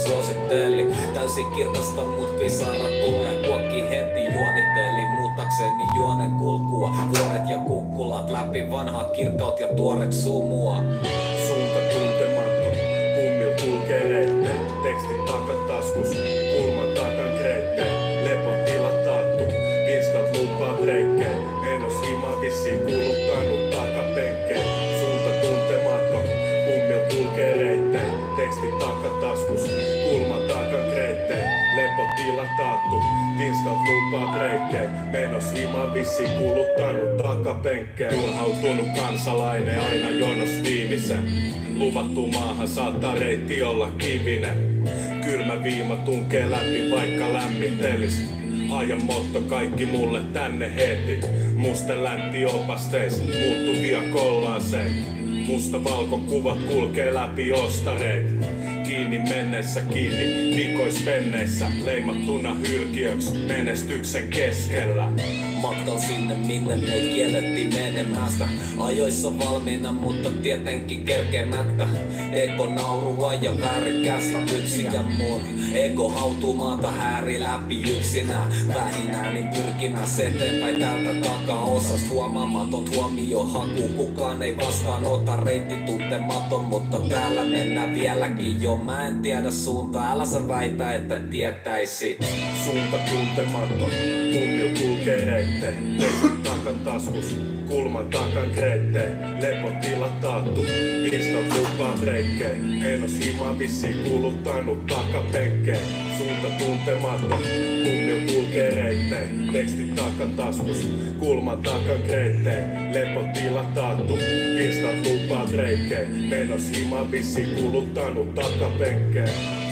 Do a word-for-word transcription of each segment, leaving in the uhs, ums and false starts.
suositteli. Täysin kirkasta mut pisara tulee kuokki heti juonitteli. Muutakseni juonen kulkua, vuoret ja kukkulat läpi vanhaa kirkkaut ja tuoret sumua. Suunta tuntematon, kummil kulkee reitte, tekstit takataskus, kulman takan kreitte, lepon tila taattu, instat lupaa reikkeen, enos hima vissiin kuluttanut takapenkkeen. Suunta tuntematon, kummil kulkee reitte, tekstit takataskus, kulman takan kreitte, lepon tila taattu, instat lupaa reikkeen, enos hima vissiin kuluttanut takapenkkeen. Turhautunut kansalainen aina jonos viimeisen. Luvattu maahan saattaa reitti olla kivinen. Kylmä viima tunkee läpi vaikka lämmittelis. Ajan motto kaikki mulle tänne heti. Musta läntti opasteis, muuttuvia kollaaseen. Musta valkokuvat kulkee läpi ostareit. Kiinni mennessä kiinni, vikois penneissä. Leimattuna hylkiöks menestyksen keskellä. Matkan sinne minne meitä kiellettiin menemästä. Ajoissa valmiina, mutta tietenkin kerkemättä. Ego naurua ja värikästä yksin ja mun. Ego hautuu maata hääri läpi yksinään. Vähinään niin pyrkimässä eteenpäin täältä takaosasta. Huomaamaton huomiohaku, kukaan ei vastaanota. Reitti tuntematon, mutta täällä mennään vieläkin jo. Mä en tiedä suuntaa, älä sä väitä, että tietäisit. Suunta tuntematon, kummil kulkee reitte, tekstit takan taskus, kulman takan kreitte, lepon tila taattu, instat lupaa reikkeen, enos hima vissiin kuluttanut takapenkkeen. Suunta tuntematon, kummil kulkee reitte, tekstit takan taskus, kulman takan kreitte, lepon tila taattu, instat lupaa reikkeen, enos hima vissiin kuluttanut takapenkkeen.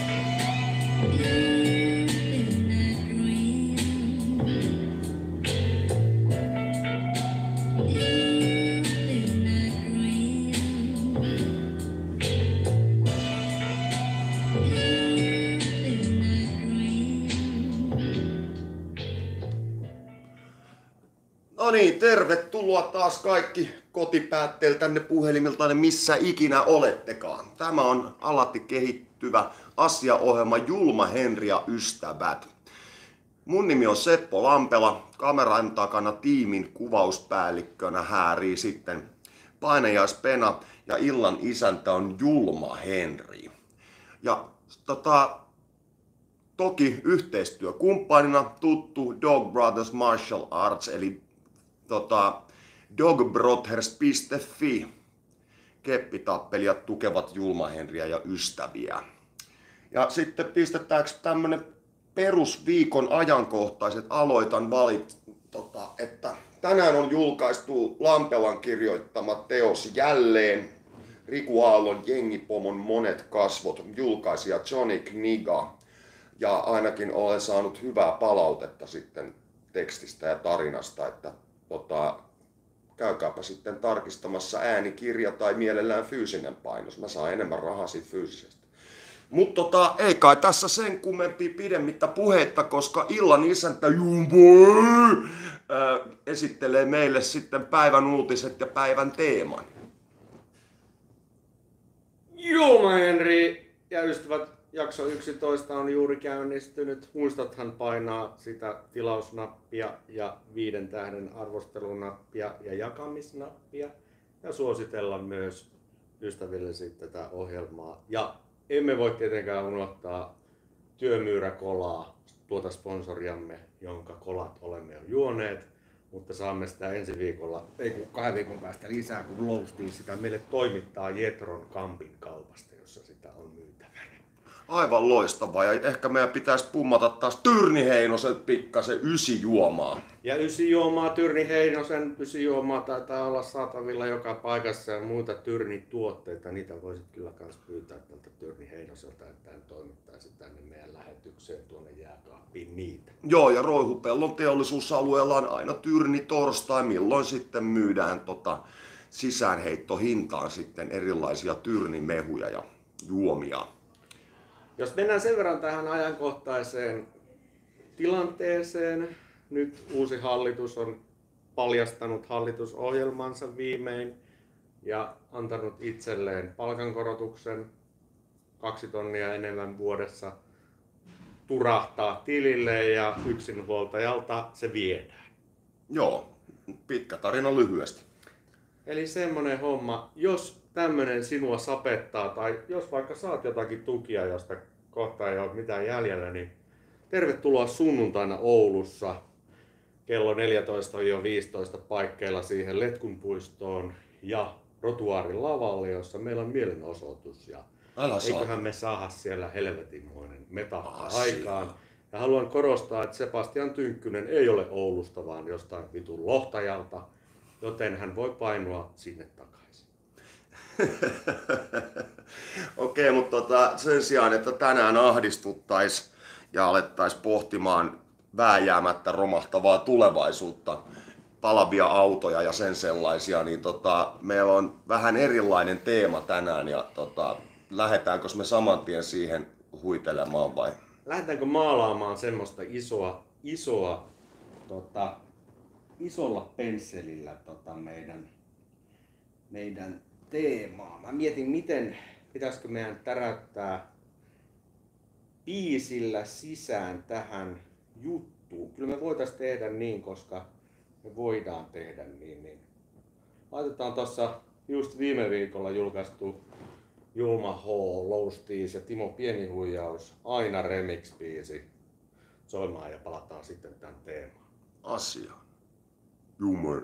No niin, tervetuloa taas kaikki kotipäätteillä tänne puhelimiltanne missä ikinä olettekaan. Tämä on alati kehittyvä asiaohjelma Julma Henri ja ystävät. Mun nimi on Seppo Lampela, kameran takana tiimin kuvauspäällikkönä häärii sitten painajaispena ja illan isäntä on Julma Henri. Ja tota, toki yhteistyökumppanina tuttu Dog Brothers Martial Arts eli tota, dogbrothers piste fi. Keppitappelijat tukevat Julma Henriä ja ystäviä. Ja sitten pistetäänkö tämmönen perusviikon ajankohtaiset aloitan valit, tota, että tänään on julkaistu Lampelan kirjoittama teos jälleen. Riku Aallon Jengipomon monet kasvot, julkaisija Johnny Kniga. Ja ainakin olen saanut hyvää palautetta sitten tekstistä ja tarinasta, että tota, käykääpä sitten tarkistamassa äänikirja tai mielellään fyysinen painos. Mä saan enemmän rahaa siitä fyysisestä. Mutta tota, ei kai tässä sen kummempia pidemmittä puheitta, koska illan isäntä Jumbo ää, esittelee meille sitten päivän uutiset ja päivän teeman. Julma Henri ja ystävät, jakso yksitoista on juuri käynnistynyt. Muistathan painaa sitä tilausnappia ja viiden tähden arvostelunappia ja jakamisnappia. Ja suositella myös ystävillesi tätä ohjelmaa. Ja emme voi tietenkään unohtaa Työmyyräkolaa, tuota sponsoriamme, jonka kolat olemme jo juoneet. Mutta saamme sitä ensi viikolla, ei kun kahden viikon päästä lisää, kun Loustiin sitä meille toimittaa Jetron Kampin kaupasta, jossa sitä on myytävänä. Aivan loistavaa, ja ehkä meidän pitäisi pummata taas Tyrni Heinosen pikkasen ysi juomaa. Ja ysi juomaa, Tyrni Heinosen ysi juomaa taitaa olla saatavilla joka paikassa ja muita Tyrni-tuotteita. Niitä voisit kyllä kans pyytää tältä Tyrni Heinoselta, että hän toimittaisi tänne meidän lähetykseen tuonne jääkaappiin niitä. Joo, ja Roihupellon teollisuusalueella on aina Tyrni torstai, milloin sitten myydään tota sisäänheittohintaan sitten erilaisia Tyrni-mehuja ja juomia. Jos mennään sen verran tähän ajankohtaiseen tilanteeseen, nyt uusi hallitus on paljastanut hallitusohjelmansa viimein ja antanut itselleen palkankorotuksen kaksi tonnia enemmän vuodessa turahtaa tilille ja yksinhuoltajalta se viedään. Joo, pitkä tarina lyhyesti. Eli semmonen homma, jos tämmönen sinua sapettaa tai jos vaikka saat jotakin tukia, josta kohta ei ole mitään jäljellä, niin tervetuloa sunnuntaina Oulussa kello neljätoista viisitoista paikkeilla siihen Letkunpuistoon ja Rotuaarin lavalle, jossa meillä on mielenosoitus. Ja Älä eiköhän saa. me saada siellä helvetinmoinen metaffa Asia. aikaan. Ja haluan korostaa, että Sebastian Tynkkynen ei ole Oulusta, vaan jostain vitun Lohtajalta, joten hän voi painua sinne takaisin. Okei, mutta tota, sen sijaan, että tänään ahdistuttaisiin ja alettaisiin pohtimaan vääjäämättä romahtavaa tulevaisuutta, palavia autoja ja sen sellaisia, niin tota, meillä on vähän erilainen teema tänään ja tota, lähdetäänkö me saman tien siihen huitelemaan vai? Lähdetäänkö maalaamaan semmoista isoa, isoa tota, isolla pensselillä tota meidän, meidän teemaa. Mä mietin, miten pitäisikö meidän täräyttää biisillä sisään tähän juttuun. Kyllä me voitaisiin tehdä niin, koska me voidaan tehdä niin. niin. Laitetaan tuossa just viime viikolla julkaistu Julma H, Low Steez ja Timo Pienihuijaus, aina remix-biisi soimaan ja palataan sitten tämän teemaan. Asiaan. Humor.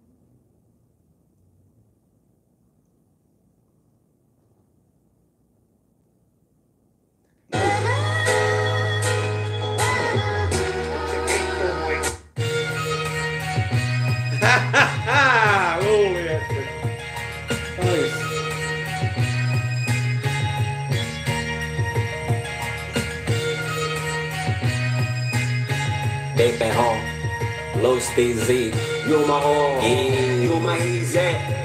Luulin, että ois. Baby home, Low Steez, Julma H, Julma Easy.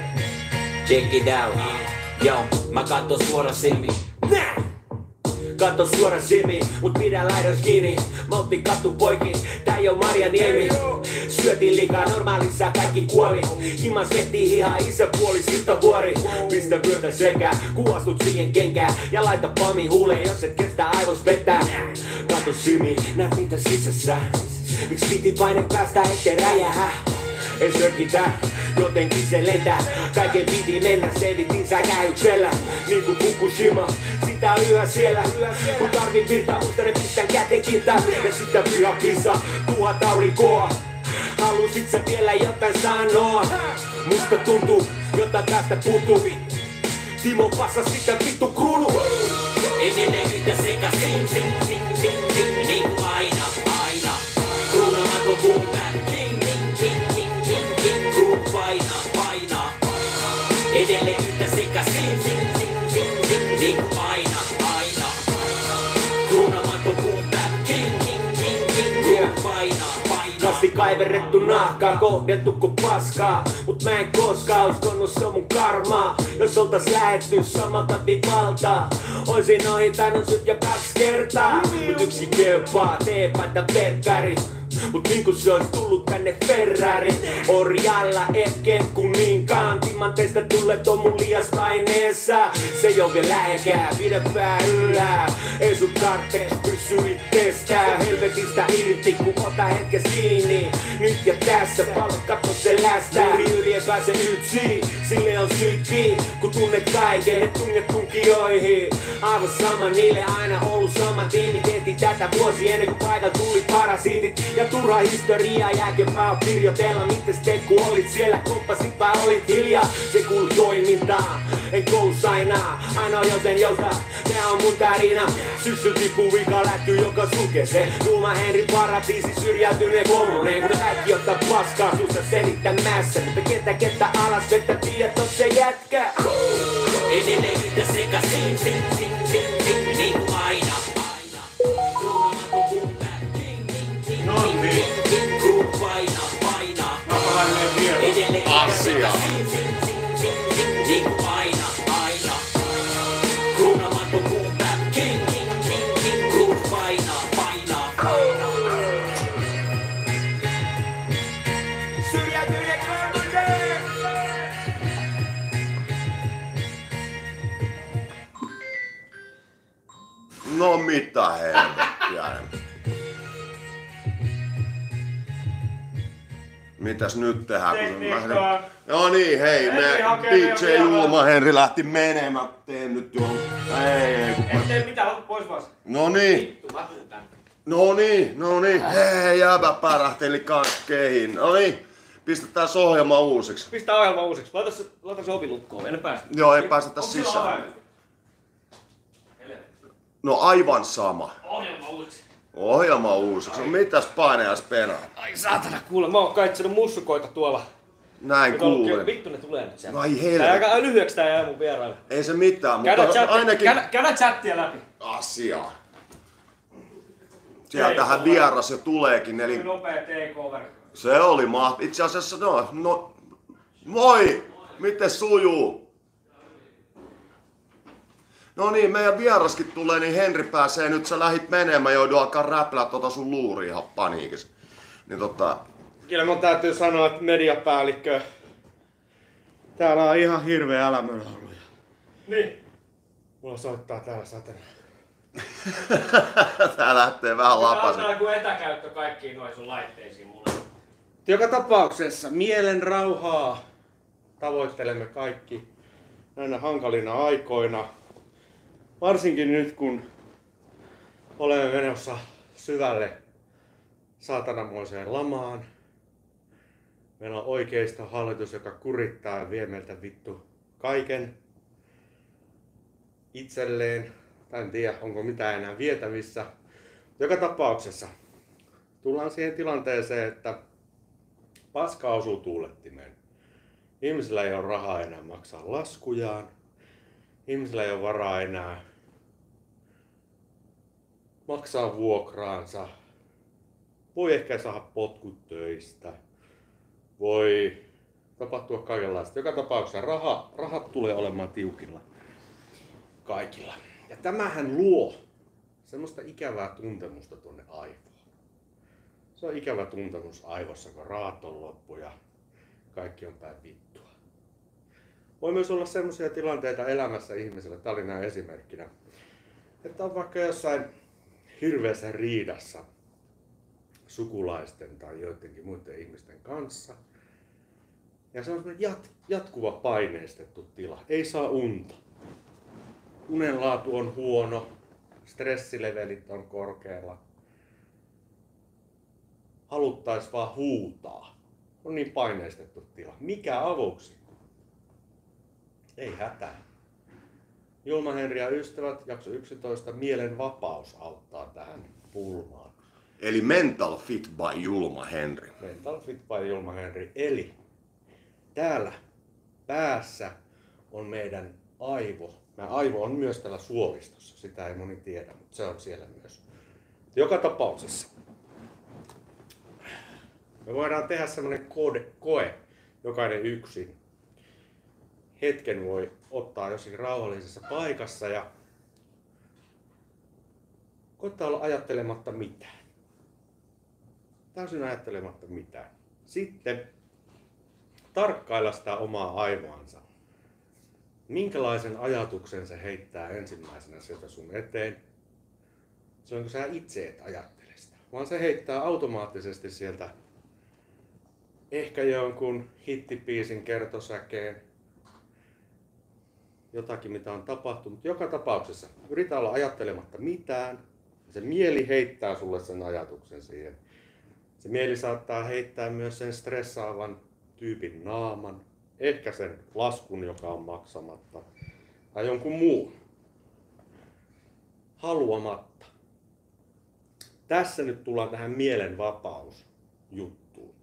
Check it out. Yo, mä katon suora silmiin. Nää! Kato suora silmiin, mut pidä laidos kiinni. Maltti katu poikin, tää ei oo Marjaniemi. Syötiin liikaa normaalissa, kaikki kuoli. Himas vettiin hihaa, isä puoli, silta vuori. Pistä vyötä sekä, kuvastut siihen kenkään. Ja laita pami huuleen, jos et kestä aivos vetää. Kato silmiin, näet mitä sisässä. Miks piti paine päästä, ettei räjähä? Ei sörkitä, jotenkin se lentää. Kaiken piti mennä, selvitin säkäyksellä. Niinku Fukushima, sitä on yhä siellä. Kun tarvin virta, mutta ne pistän käteen kintaan. Ja sitä pyhä kissa, tuhat aurinkoa. Halusit sä vielä jotain sanoa? Musta tuntuu, jotain tästä puuttuu. Timo passa sitä vittu kruunu. Edelleen yhtä sekasin, sing, sing, sing, sing, niin aina, aina. Kruunamaton kumpään, king, king, king, king, king, king, kruun paina, paina. Edelleen yhtä sekasin, sing, sing, sing, sing, niin aina, aina. Kruunamaton kumpään, king, king, king, king, kruun paina, paina. Kasti kaiverrettu nahkaa, kohdeltu kun paskaa. Mut mä en koskaan uskonut, se on mun karmaa. Jos oltais lähetty samalta vivalta, oisin ohittanut sut jo kaksi kertaa. Mut yksi kelpaa, teepaita perkkari. Mut niinku se ois tullut tänne Ferrari. Orjalla et kuninkaan. Timanteista tullet on mun liastaineessa. Se ei oo vielä lähekää, pidä pää yllä. Ei sun tarpees pysy itsestään. Helvetistä irti kun ota hetken kiinni. Nyt ja tässä palot katso se lästää. Yli yli ei pääse yksi, sille on syytkin. Kun tunnet kaiken, et tunnet tunkijoihin. Aivan sama niille aina ollut sama tiimi. Tehtiin tätä vuosi ennen kuin paikalla tuli parasiitit. Ja turha historiaa jälkeenpäin kirjoitella. Mites teet kun olit siellä, komppasit vai olit hiljaa. Se kuuluu toimintaan, en kousainaa. Ainoa joten jouta, tää on mun tarina. Syssy tippuu vika lätty joka sulkee se. Julma Henri paratiisi syrjäytyneen kolmonen. Kun kaikki ottaa paskaa sussa selittämässä. Mutta ketä ketä alas vettä tiedät on se jätkä. Edelleen yhtä sekasin, sing, sing, sing, sing, niin kuin aina. Nonni. Paina, paina. Tapalainen vielä. Asia. Niin kuin aina, aina. Kruunamaton kumpää. King, king, king, king. Kruun paina, paina. Syrjäytyneen kolmonen. mitä helvettiä. Mitäs nyt tehdään? Tekniikkaa. No niin, hei, me D J Julma Henri lähti menemään. Teen nyt jo. Ei, kun... Et tee mitään, ota pois vaan. No niin. Vittu, mä tuun tänne. No niin, no niin. Hei, jäbä pärähteli kans kehin. No niin, pistetään se ohjelma uusiksi. Pistää ohjelma uusiksi. Laita se, laita se ovi lukkoon, ennen päästä. Joo, ei päästä tässä Onko sillä sisään. avain? No aivan sama. Ohjelma uusiksi. Ohjelma uusiksi. No mitäs paineas penaa? Ai saatana, kuule, mä oon kaitsenut mussukoita tuolla. Näin Nyt on ollut- kuulen. Vittu ne tulee nyt sieltä. No ai Tää helvetti. aika lyhyeksi tää jää mun vieraille. Ei se mitään, Käydä, mutta chat, ainakin käydä, käydä chattia läpi. asiaa. Sieltähän vieras jo tuleekin, eli Nopea T K-verkko. se oli mahtavaa. Itse asiassa, no, no, moi! Miten sujuu? No niin, meidän vieraskin tulee, niin Henri pääsee nyt, sä lähit menemään, joudun alkaa räplää tota sun luuri ihan paniikissa. Niin tota, Kyllä mun täytyy sanoa, että mediapäällikkö, täällä on ihan hirveä älämölö ollut. Niin. Mulla soittaa täällä satana. tää lähtee vähän Tää on lapasen. täällä kuin etäkäyttö kaikkiin noin sun laitteisiin mulle. Joka tapauksessa mielen rauhaa tavoittelemme kaikki näinä hankalina aikoina. Varsinkin nyt kun olemme menossa syvälle saatanamoiseen lamaan. Meillä on oikeisto hallitus, joka kurittaa ja vie meiltä vittu kaiken itselleen. En tiedä, onko mitään enää vietävissä. Joka tapauksessa tullaan siihen tilanteeseen, että paska osuu tuulettimeen. Ihmisillä ei ole rahaa enää maksaa laskujaan. Ihmisillä ei ole varaa enää maksaa vuokraansa. Voi ehkä saada potkut töistä. Voi tapahtua kaikenlaista. Joka tapauksessa raha, rahat tulee olemaan tiukilla kaikilla. Ja tämähän luo semmoista ikävää tuntemusta tuonne aivoon. Se on ikävä tuntemus aivossa, kun rahat on loppu ja kaikki on päin vittua. Voi myös olla semmoisia tilanteita elämässä ihmisellä, tämä oli näin esimerkkinä, että on vaikka jossain hirveässä riidassa sukulaisten tai joidenkin muiden ihmisten kanssa. Ja se on semmoinen jat, jatkuva paineistettu tila. Ei saa unta. Unenlaatu on huono. Stressilevelit on korkealla. Haluttais vaan huutaa. On niin paineistettu tila. Mikä avuksi? Ei hätää. Julma Henri ja ystävät, jakso yksitoista, mielen vapaus auttaa tähän pulmaan. Eli Mental Fit by Julma Henri. Mental Fit by Julma Henri. Eli täällä päässä on meidän aivo. Meidän aivo on myös täällä suolistossa. Sitä ei moni tiedä, mutta se on siellä myös. Joka tapauksessa me voidaan tehdä semmoinen koe, jokainen yksin. Hetken voi ottaa jossakin rauhallisessa paikassa ja koittaa olla ajattelematta mitään. Täysin ajattelematta mitään. Sitten tarkkailla sitä omaa aivoansa. Minkälaisen ajatuksen se heittää ensimmäisenä sieltä sun eteen? Se on kun sä itse et ajattele sitä, vaan se heittää automaattisesti sieltä ehkä jonkun hittipiisin kertosäkeen, jotakin mitä on tapahtunut. Joka tapauksessa yritä olla ajattelematta mitään. Se mieli heittää sulle sen ajatuksen siihen. Se mieli saattaa heittää myös sen stressaavan tyypin naaman. Ehkä sen laskun, joka on maksamatta. Tai jonkun muun. Haluamatta. Tässä nyt tullaan tähän mielen vapausjuttuun.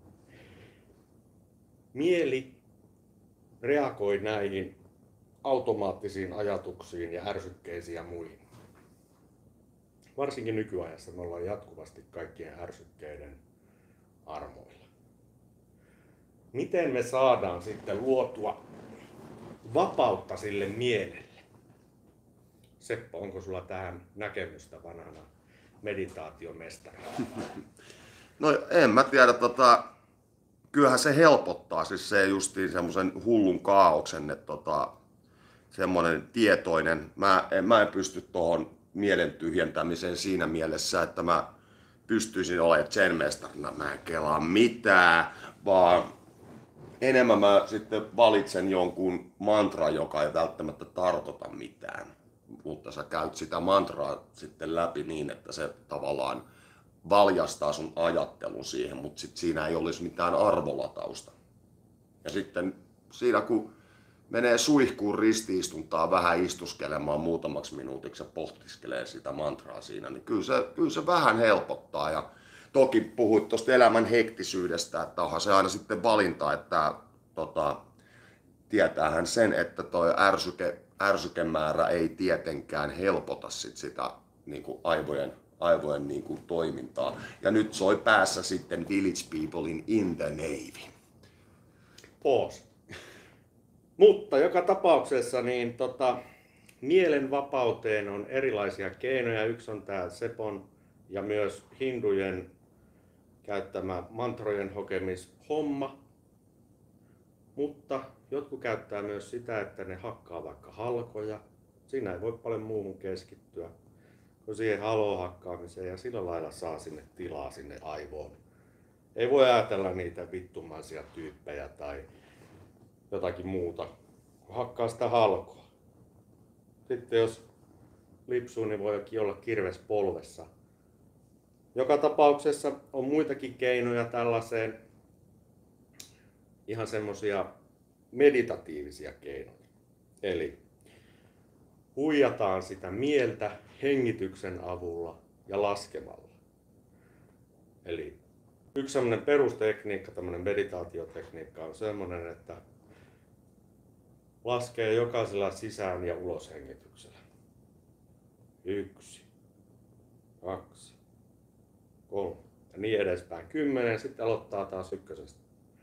Mieli reagoi näihin automaattisiin ajatuksiin ja ärsykkeisiin ja muihin. Varsinkin nykyajassa me ollaan jatkuvasti kaikkien ärsykkeiden armoilla. Miten me saadaan sitten luotua vapautta sille mielelle? Seppo, onko sulla tähän näkemystä vanhana meditaatiomestarina? No en mä tiedä, tota, kyllähän se helpottaa siis se justiin semmoisen hullun kaaoksen, että tota, semmoinen tietoinen, mä en, mä en pysty tohon mielen tyhjentämiseen siinä mielessä, että mä pystyisin olemaan zen-mestarina. Mä en kelaa mitään, vaan enemmän mä sitten valitsen jonkun mantran, joka ei välttämättä tarkoita mitään. Mutta sä käyt sitä mantraa sitten läpi niin, että se tavallaan valjastaa sun ajattelun siihen, mutta sit siinä ei olisi mitään arvolatausta. Ja sitten siinä kun menee suihkuun ristiistuntaa vähän istuskelemaan muutamaksi minuutiksi ja pohtiskelee sitä mantraa siinä, niin kyllä se, kyllä se vähän helpottaa. Ja toki puhuit tuosta elämän hektisyydestä, että onhan se aina sitten valinta, että tota, tietäähän sen, että toi ärsyke, ärsykemäärä ei tietenkään helpota sit sitä niin kuin aivojen, aivojen niin kuin toimintaa. Ja nyt soi päässä sitten Village Peoplein In the Navy. Pause. Mutta joka tapauksessa niin tota, mielenvapauteen on erilaisia keinoja. Yksi on tämä Sepon ja myös hindujen käyttämä mantrojen hokemishomma. Mutta jotkut käyttää myös sitä, että ne hakkaa vaikka halkoja. Siinä ei voi paljon muuhun keskittyä kuin siihen halohakkaamiseen ja sillä lailla saa sinne tilaa sinne aivoon. Ei voi ajatella niitä vittumaisia tyyppejä tai jotakin muuta, kun hakkaa sitä halkoa. Sitten jos lipsuu, niin voikin olla kirves polvessa. Joka tapauksessa on muitakin keinoja tällaiseen, ihan semmosia meditatiivisia keinoja. Eli huijataan sitä mieltä hengityksen avulla ja laskemalla. Eli yksi semmoinen perustekniikka, tämmöinen meditaatiotekniikka on semmoinen, että laskee jokaisella sisään- ja uloshengityksellä. Yksi, kaksi, kolme ja niin edespäin. Kymmenen, sitten aloittaa taas ykkösestä.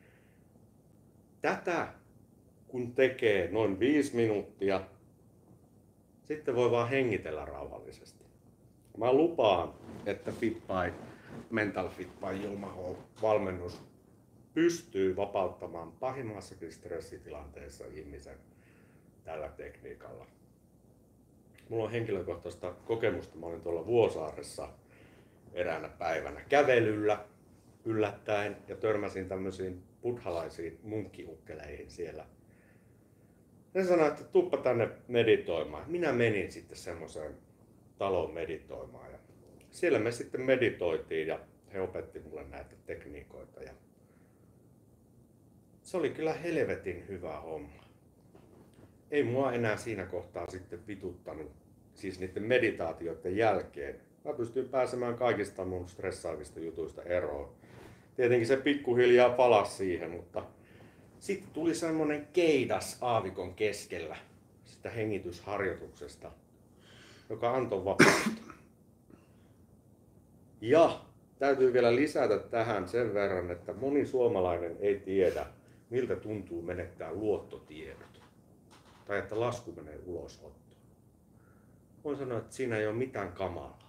Tätä kun tekee noin viisi minuuttia, sitten voi vaan hengitellä rauhallisesti. Mä lupaan, että FitBy, Mental FitBy Ilmaho valmennus pystyy vapauttamaan pahimmassakin stressitilanteessa ihmisen tällä tekniikalla. Mulla on henkilökohtaista kokemusta. Mä olin tuolla Vuosaaressa eräänä päivänä kävelyllä yllättäen ja törmäsin tämmöisiin buddhalaisiin munkkiukkeleihin siellä. Ne sanoi, että tuppa tänne meditoimaan. Minä menin sitten semmoiseen taloon meditoimaan ja siellä me sitten meditoitiin ja he opetti mulle näitä tekniikoita. Ja se oli kyllä helvetin hyvä homma. Ei mua enää siinä kohtaa sitten vituttanut, siis niiden meditaatioiden jälkeen. Mä pystyin pääsemään kaikista mun stressaavista jutuista eroon. Tietenkin se pikkuhiljaa palasi siihen, mutta sitten tuli semmonen keidas aavikon keskellä sitä hengitysharjoituksesta, joka antoi vapautta. Ja täytyy vielä lisätä tähän sen verran, että moni suomalainen ei tiedä, miltä tuntuu menettää luottotiedot. Tai että lasku menee ulosottoon. Voin sanoa, että siinä ei ole mitään kamalaa.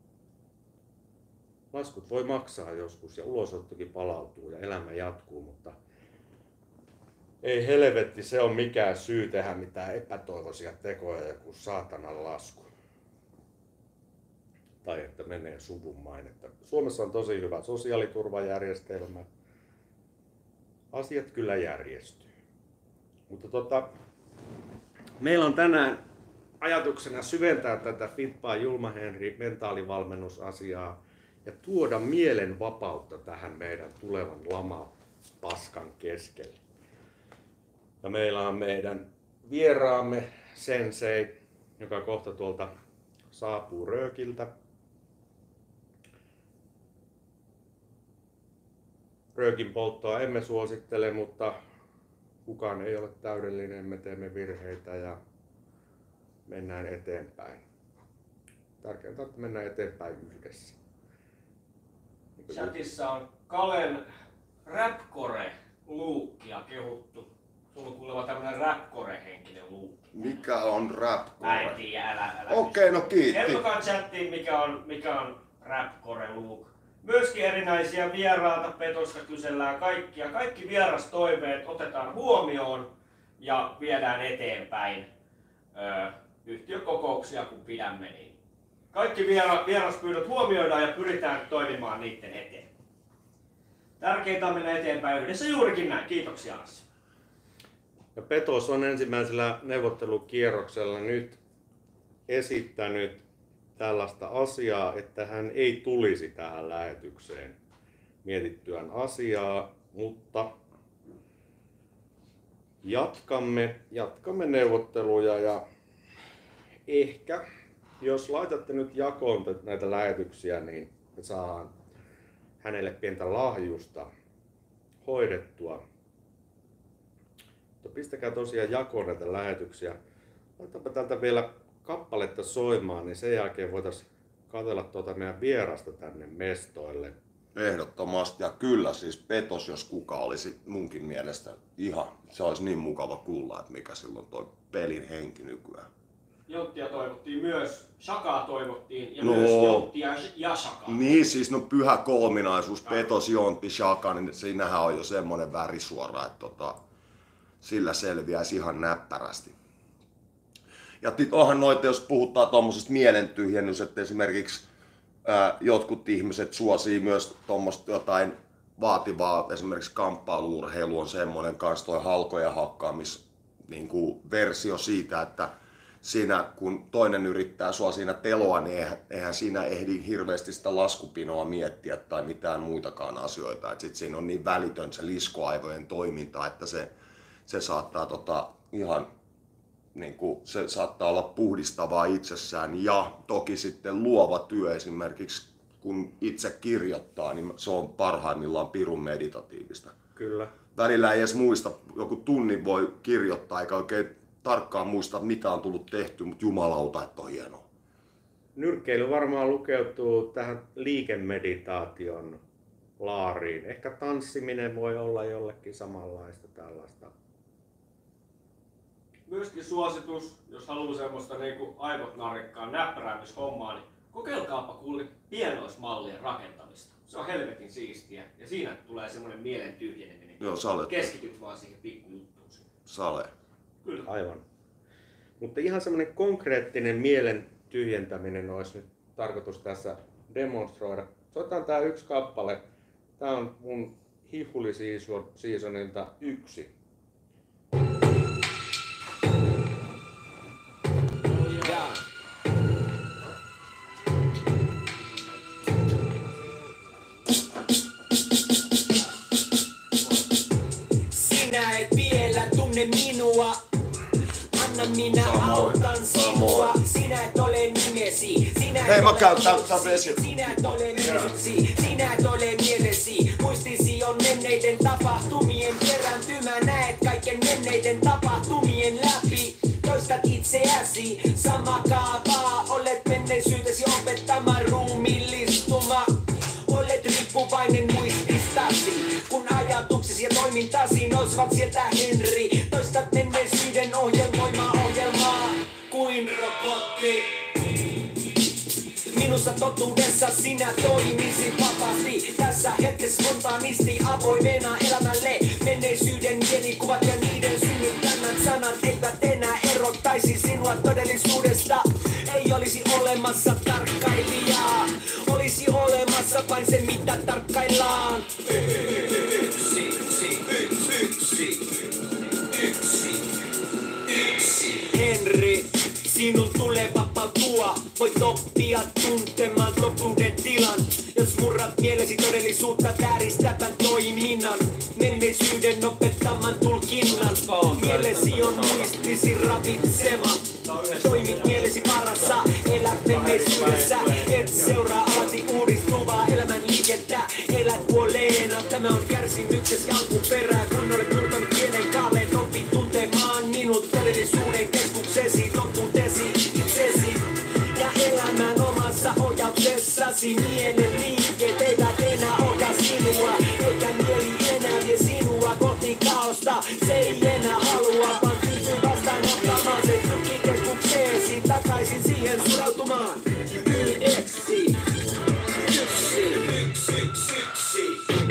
Laskut voi maksaa joskus ja ulosottokin palautuu ja elämä jatkuu, mutta ei helvetti, se on mikään syy tehdä mitään epätoivoisia tekoja, joku saatanan lasku. Tai että menee suvun mainetta. Suomessa on tosi hyvä sosiaaliturvajärjestelmä. Asiat kyllä järjestyy. Mutta tota, meillä on tänään ajatuksena syventää tätä FitBy Julma Henry mentaalivalmennusasiaa ja tuoda mielen vapautta tähän meidän tulevan lama-paskan keskelle. Ja meillä on meidän vieraamme sensei, joka kohta tuolta saapuu röökiltä. Röökin polttoa emme suosittele, mutta kukaan ei ole täydellinen, me teemme virheitä ja mennään eteenpäin. Tärkeintä on, että mennään eteenpäin yhdessä. Chatissa on Kalen Rapcore-luukkia kehuttu. Sulla on kuulemma tämmönen Rapcore-henkinen luukki. Mikä on Rapcore? Mä en tiedä, älä, älä Okei, okay, no kiitti. Kertokaa chattiin, mikä on, mikä on Rapcore-luuk. Myöskin erinäisiä vierailta petosta kysellään kaikkia. Kaikki vierastoiveet otetaan huomioon ja viedään eteenpäin. Öö, yhtiökokouksia kun pidämme, niin Kaikki viera, vieraspyynnöt huomioidaan ja pyritään toimimaan niiden eteen. Tärkeintä on mennä eteenpäin yhdessä juurikin näin. Kiitoksia Anssi. Ja Petos on ensimmäisellä neuvottelukierroksella nyt esittänyt tällaista asiaa, että hän ei tulisi tähän lähetykseen mietittyään asiaa, mutta jatkamme, jatkamme neuvotteluja ja ehkä jos laitatte nyt jakoon näitä lähetyksiä, niin me saadaan hänelle pientä lahjusta hoidettua. Mutta pistäkää tosiaan jakoon näitä lähetyksiä. Laitapa täältä vielä kappaletta soimaan, niin sen jälkeen voitaisiin katsella tuota meidän vierasta tänne mestoille. Ehdottomasti. Ja kyllä siis Petos, jos kuka olisi munkin mielestä ihan, se olisi niin mukava kuulla, että mikä silloin toi pelin henki nykyään. Jonttia toivottiin myös, Shakaa toivottiin ja No. myös Jonttia ja Shakaa. Niin siis no pyhä kolminaisuus, Petos, Jontti, Shaka, niin siinähän on jo semmonen värisuora, että tota, sillä selviäisi ihan näppärästi. Ja onhan noita, jos puhutaan tuommoisesta mielentyhjennys, että esimerkiksi ää, jotkut ihmiset suosii myös tuommoista jotain vaativaa, esimerkiksi kamppailu-urheilu on semmoinen kanssa toi halkojen hakkaamis niin kuin versio siitä, että siinä kun toinen yrittää sua siinä teloa, niin eihän, eihän siinä ehdi hirveästi sitä laskupinoa miettiä tai mitään muitakaan asioita. Et sit siinä on niin välitön se liskoaivojen toiminta, että se, se saattaa tota, ihan niin kuin, se saattaa olla puhdistavaa itsessään. Ja toki sitten luova työ esimerkiksi, kun itse kirjoittaa, niin se on parhaimmillaan pirun meditatiivista. Kyllä. Välillä ei edes muista, joku tunnin voi kirjoittaa eikä oikein tarkkaan muista, mitä on tullut tehty, mutta jumalauta, että on hienoa. Nyrkkeily varmaan lukeutuu tähän liikemeditaation laariin. Ehkä tanssiminen voi olla jollekin samanlaista tällaista. Myöskin suositus, jos haluaa semmoista niinku aivot narikkaan näppäräämishommaa, niin kokeilkaapa kuule pienoismallien rakentamista. Se on helvetin siistiä ja siinä tulee semmoinen mielen tyhjeneminen. Joo, sale. Keskityt vaan siihen pikkujuttuun. Sale. Kyllä. Aivan. Mutta ihan semmoinen konkreettinen mielen tyhjentäminen olisi nyt tarkoitus tässä demonstroida. Soitetaan tää yksi kappale. Tää on mun Hihuli-seasonilta yksi. Sinä et vielä tunne minua. Anna minä autan sinua. Sinä et ole nimesi. Sinä et Hei, mä ole käyn tää- nimesi. tää vesi. Sinä et ole mielesi. Sinä et ole mielesi. Muistisi on menneiden tapahtumien perääntymä. Näet kaiken menneiden tapahtumien läpi. Toistat itseäsi. Sama kaavaa. Olet menneisyytesi opettama ruumiillistuma. Olet riippuvainen muististasi, kun ajatuksesi ja toimintasi nousevat sieltä Henri. Toistat menneisyyden ohjelmoimaa ohjelmaa kuin robotti. Minussa totuudessa sinä toimisi vapaasti. Tässä hetkessä spontaanisti avoimena elämälle. Menneisyyden mielikuvat ja niiden synnyttämät sanat eivät enää erottaisi sinua todellisuudesta. Ei olisi olemassa tarkkailijaa. Olisi olemassa vain se mitä tarkkaillaan. Yksi, yksi, yksi, yksi, yksi, yksi. Henri, sinun tulee vapautua. Voit oppia tuntemaan totuuden tilan. Jos murrat mielesi todellisuutta vääristävän toiminnan. Menneisyyden opettaman tulkinnan. Mielesi on muistisi ravitsema. Toimit mielesi varassa, elät menneisyydessä. Et seuraa alati uudistuvaa elämän liikettä. Elät kuolleena, tämä on kärsimyksesi alkuperää. Kun olet murtanut pienen kaaleen, opit tuntemaan minut todellisuuden keskuksesi, totuutesi, itsesi. Ja elämän omassa ohjauksessasi. Mielen liikkeet eivät enää ohjaa sinua. Eikä mieli enää vie sinua kohti kaosta. Se ei enää halua, vaan pystyy vastaanottamaan se tukikeskukseesi. Takaisin siihen surautumaan. Yksi, yksi, yksi, yksi, yksi,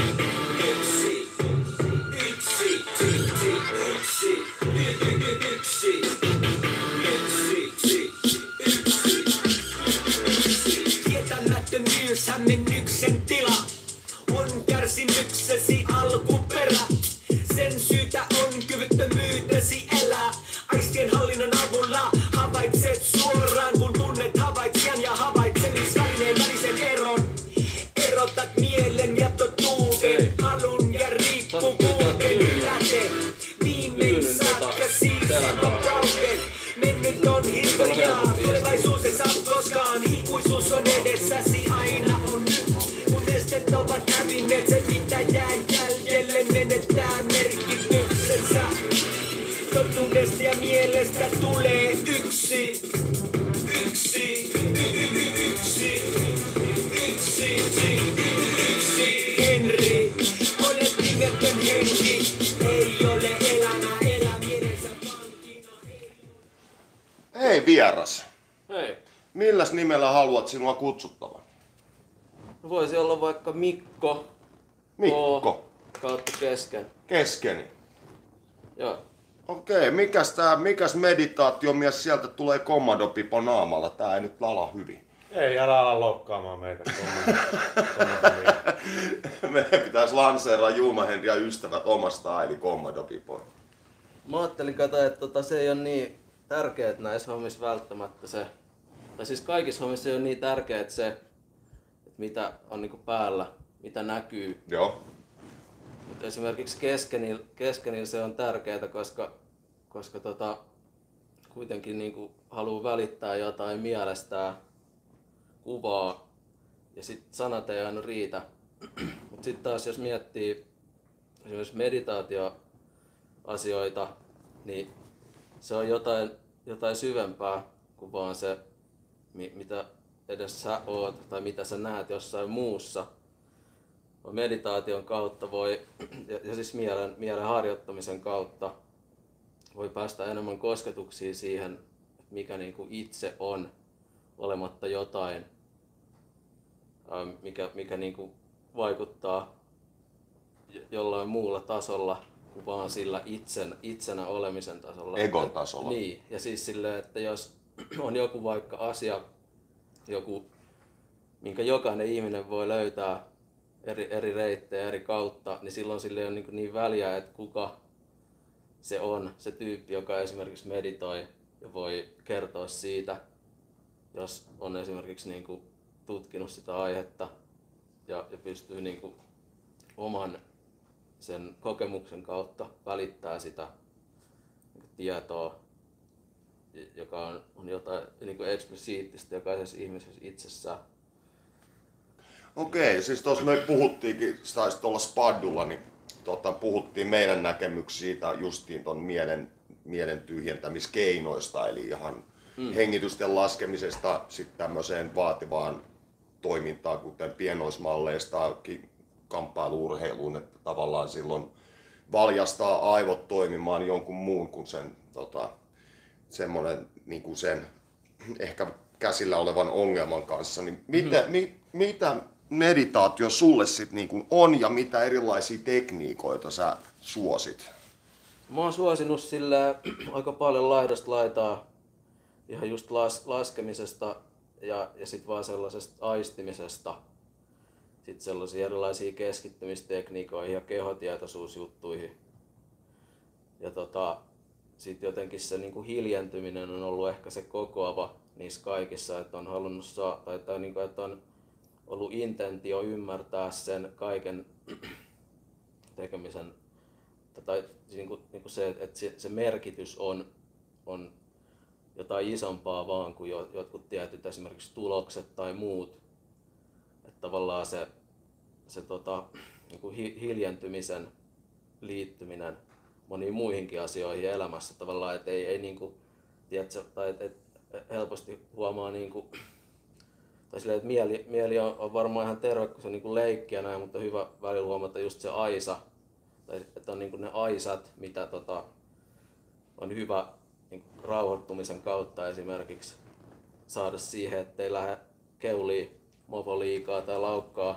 yksi, yksi, yksi, yksi, yksi. Kyvyttömyys, hämmennyksen tila on kärsimyksesi alkuperä. Sen syytä on kyvyttömyytesi elää. Aistien hallinnan avulla havaitset suoraan, kun tunnet havaitsijan ja havaitsemisvälineen välisen eron. Erotat mielen ja totuuden, halun ja riippuvuuden lähde. Viimein saakka siis vapauden. Mennyt on historiaa, tulevaisuus ei saa koskaan. Ikuisuus on edessäsi, aina on nyt. Kun estet ovat hävinneet, se mitä jää jäljelle menettää merkityksensä. Totuudesta ja mielestä tulee yksi. Yksi, yksi, yksi, yksi. Henri, olet nimetön henki. Ei ole elämä, elä mielensä vankina. Hei vieras, Hei. milläs nimellä haluat sinua kutsuttavan? No voisi olla vaikka Mikko. Mikko. K kautta kesken. Keskeni. Joo. Okei, mikäs tää, mikäs meditaatiomies sieltä tulee Kommandopipo naamalla? Tää ei nyt lala hyvin. Ei, älä ala loukkaamaan meitä. Meidän pitäisi lanseeraa Julma Henri ja ystävät omasta eli Kommandopipoon. Mä ajattelin kato, että tota, se ei ole niin tärkeet näissä hommissa välttämättä se. Tai siis kaikissa hommissa ei ole niin tärkeet se, että mitä on niinku päällä, mitä näkyy. Joo. Mutta esimerkiksi keskenillä, keskenillä se on tärkeää, koska, koska tota, kuitenkin niinku haluaa välittää jotain mielestään, kuvaa, ja sit sanat ei aina riitä. Mutta sitten taas jos miettii esimerkiksi meditaatioasioita, niin se on jotain, jotain syvempää kuin vaan se, mitä edes sä oot tai mitä sä näet jossain muussa. Meditaation kautta voi, ja siis mielen, mielen harjoittamisen kautta voi päästä enemmän kosketuksiin siihen, mikä niinku itse on, olematta jotain, mikä, mikä niinku vaikuttaa jollain muulla tasolla kuin vaan sillä itsen, itsenä olemisen tasolla. Egon tasolla. Niin, ja siis silleen, että jos on joku vaikka asia, joku, minkä jokainen ihminen voi löytää eri, eri reittejä, eri kautta, niin silloin sille on niin, niin väliä, että kuka se on, se tyyppi, joka esimerkiksi meditoi ja voi kertoa siitä, jos on esimerkiksi niin kuin tutkinut sitä aihetta ja, ja pystyy niin kuin oman sen kokemuksen kautta välittää sitä niin kuin tietoa, joka on, on jotain niin kuin eksplisiittistä jokaisessa ihmisessä itsessään. Okei, siis tuossa me puhuttiinkin, taisi tuolla Spaddulla, niin tota, puhuttiin meidän näkemyksiä siitä justiin ton mielen, mielen tyhjentämiskeinoista, eli ihan mm. hengitysten laskemisesta sitten tämmöiseen vaativaan toimintaan, kuten pienoismalleista kamppailu-urheiluun, että tavallaan silloin valjastaa aivot toimimaan jonkun muun kuin sen tota, semmoinen niin kuin sen ehkä käsillä olevan ongelman kanssa. Niin mitä, mm. mi, mitä meditaatio sulle sit niin kuin on ja mitä erilaisia tekniikoita sä suosit? Mä oon suosinut sillä aika paljon laidasta laitaa ihan just las, laskemisesta ja, ja sit vaan sellaisesta aistimisesta. Sitten sellaisia erilaisia keskittymistekniikoihin ja kehotietoisuusjuttuihin. Ja tota, sitten jotenkin se niin kuin hiljentyminen on ollut ehkä se kokoava niissä kaikissa, että on halunnut saa, tai, tai niin kuin, että on ollut intentio ymmärtää sen kaiken tekemisen, tai niin kuin, niin kuin se, että se, se merkitys on, on jotain isompaa vaan kuin jotkut tietyt esimerkiksi tulokset tai muut. Että tavallaan se, se tota, niin kuin hiljentymisen liittyminen moniin muihinkin asioihin elämässä tavallaan, että ei, ei niin kuin, tiedätkö, tai et, et helposti huomaa niin kuin, tai silleen, että mieli, mieli on, on varmaan ihan terve, kun se on niin kuin leikkiä näin, mutta hyvä välillä huomata just se aisa, tai että on niin kuin ne aisat, mitä tota, on hyvä niin kuin rauhoittumisen kautta esimerkiksi saada siihen, ettei lähde keuliin mopo liikaa tai laukkaa,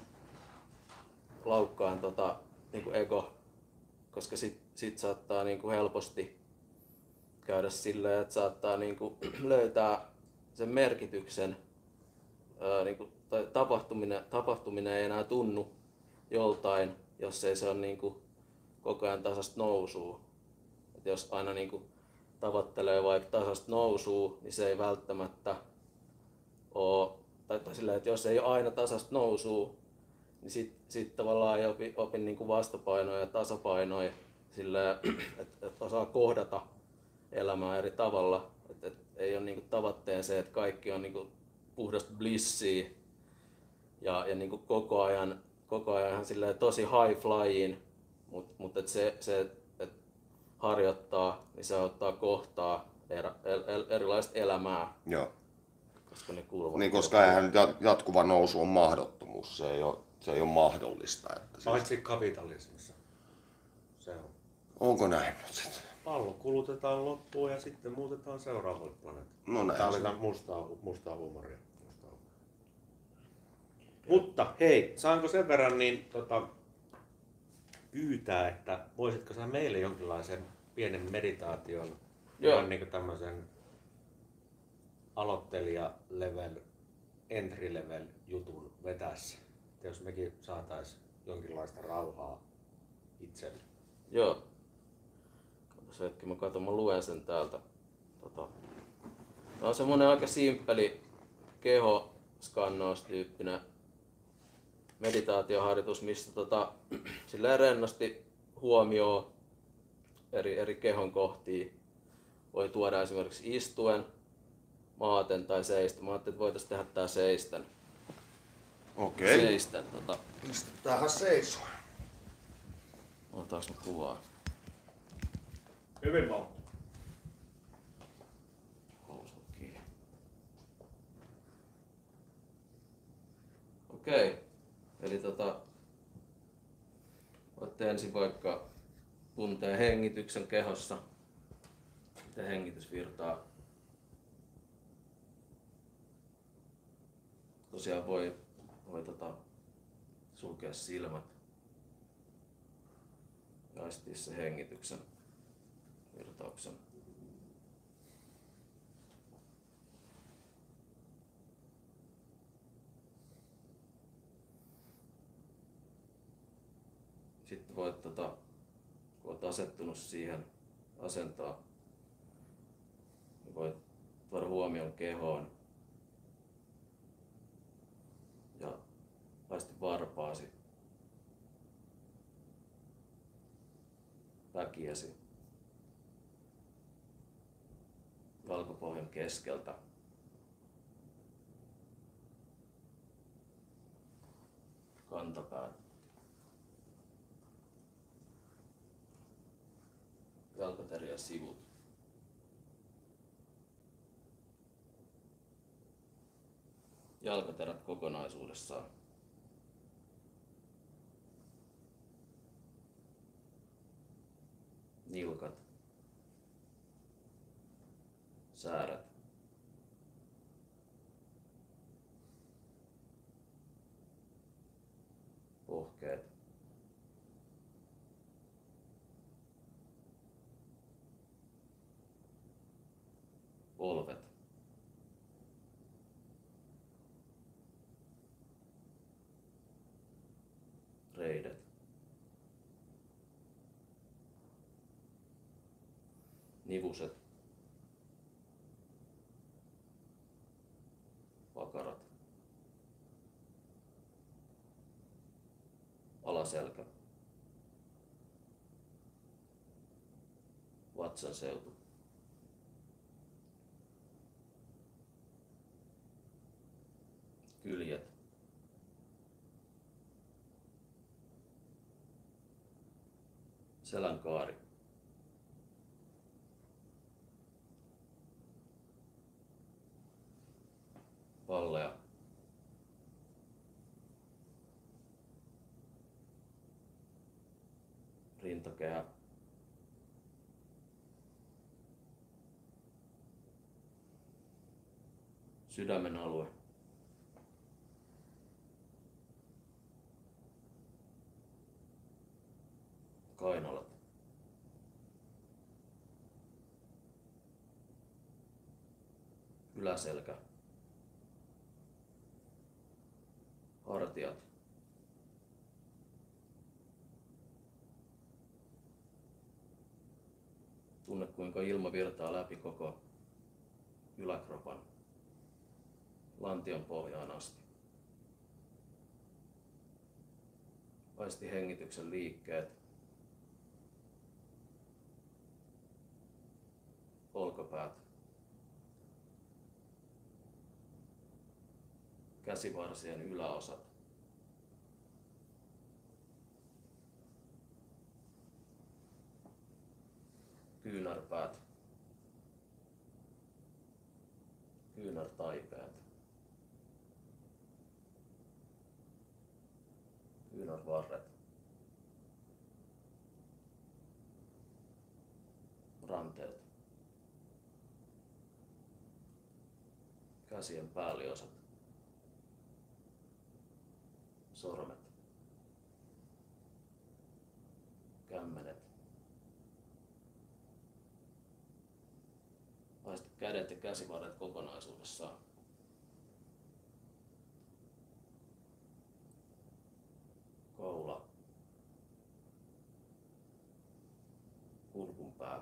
laukkaan tota, niin kuin ego, koska sit, sit saattaa niin kuin helposti käydä silleen, että saattaa niin kuin löytää sen merkityksen ää, niin kuin, tai, tapahtuminen, tapahtuminen ei enää tunnu joltain, jos ei se ole niin kuin koko ajan tasasta nousua. Et jos aina niin kuin tavoittelee vaikka tasasta nousua, niin se ei välttämättä ole, tai, tai sillä, että jos ei ole aina tasasta nousua, niin sitten sit tavallaan ei opi, opi niin kuin vastapainoja ja tasapainoja sillä, että et osaa kohdata elämää eri tavalla. Et, et ei ole niin kuin tavoitteen se, että kaikki on niin kuin puhdasta blissiä ja, ja niin kuin koko ajan, koko ajan tosi high flyin, mutta mut et se, se et harjoittaa, niin se ottaa kohtaa er, er, erilaista elämää. Joo. Koska ne kuuluvat. Niin, koska eihän jatkuva nousu on mahdottomuus, se ei ole, se ei ole mahdollista. Että siis... Paitsi kapitalismissa. Se on. Onko näin nyt sitten? Pallo kulutetaan loppuun ja sitten muutetaan seuraavalle planeetalle. No näin. Tää oli tää mustaa, mustaa huumoria. Mustaa huumoria. Mutta hei, saanko sen verran niin tota, pyytää, että voisitko sä meille jonkinlaisen pienen meditaation, ihan niin kuin tämmöisen aloittelija-level, entry-level jutun vetässä, että jos mekin saatais jonkinlaista rauhaa itselle. Joo. Katos hetki, mä katson, mä luen sen täältä. Tota. Tää on semmonen aika simppeli keho-skannaustyyppinen meditaatioharjoitus, missä tota, silleen rennosti huomioon eri, eri kehon kohtia. Voi tuoda esimerkiksi istuen, maaten tai seisten. Mä ajattelin, että voitaisiin tehdä tää seisten. Okei. Seisten. Tota. Tähän seisoo. Otetaanko mä kuvaa? Hyvin vaan. Okei. Eli tota, voitte ensin vaikka tuntea hengityksen kehossa. Miten hengitys virtaa. Tosiaan voi, voi tota, sulkea silmät ja aistia se hengityksen virtauksen. Sitten voit, tota, kun olet asettunut siihen asentoon, niin voit tuoda huomion kehoon ja aisti varpaasi, väkiäsi, jalkapohjan keskeltä. Kantapään. Jalkaterien sivut. Jalkaterät kokonaisuudessaan. Nilkat. Säärät. Pohkeet. Polvet. Reidet. Nivuset. Pakarat. Alaselkä. Vatsanseutu. Kyljet. Selänkaari. Pallea. Rintakehä. Sydämen alue. Kainalat. Yläselkä. hartiat. Tunne kuinka ilma virtaa läpi koko yläkropan lantion pohjaan asti. Aisti hengityksen liikkeet. Olkapäät. Käsivarsien yläosat. Kyynärpäät. Kyynärtaipeet. Kyynärvarret. Ranteet. Käsien päälliosat. Sormet. Kämmenet. Haista kädet ja käsivarret kokonaisuudessaan. Kaula. Kurkunpää.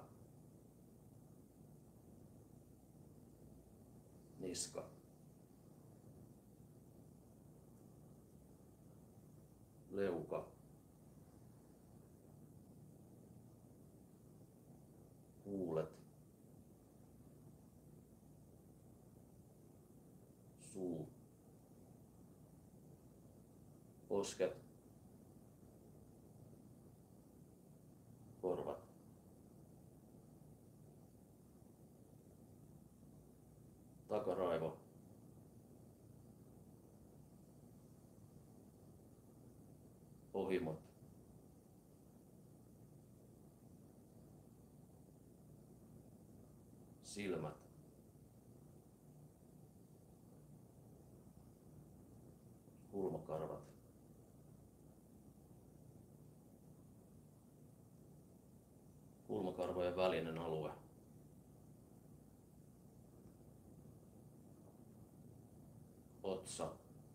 Niska. Leuka. Huulet. Suu. Posket. Korvat. Takaraivo. Ohimot. Silmät. Kulmakarvat. Kulmakarvojen välinen alue. Otsa.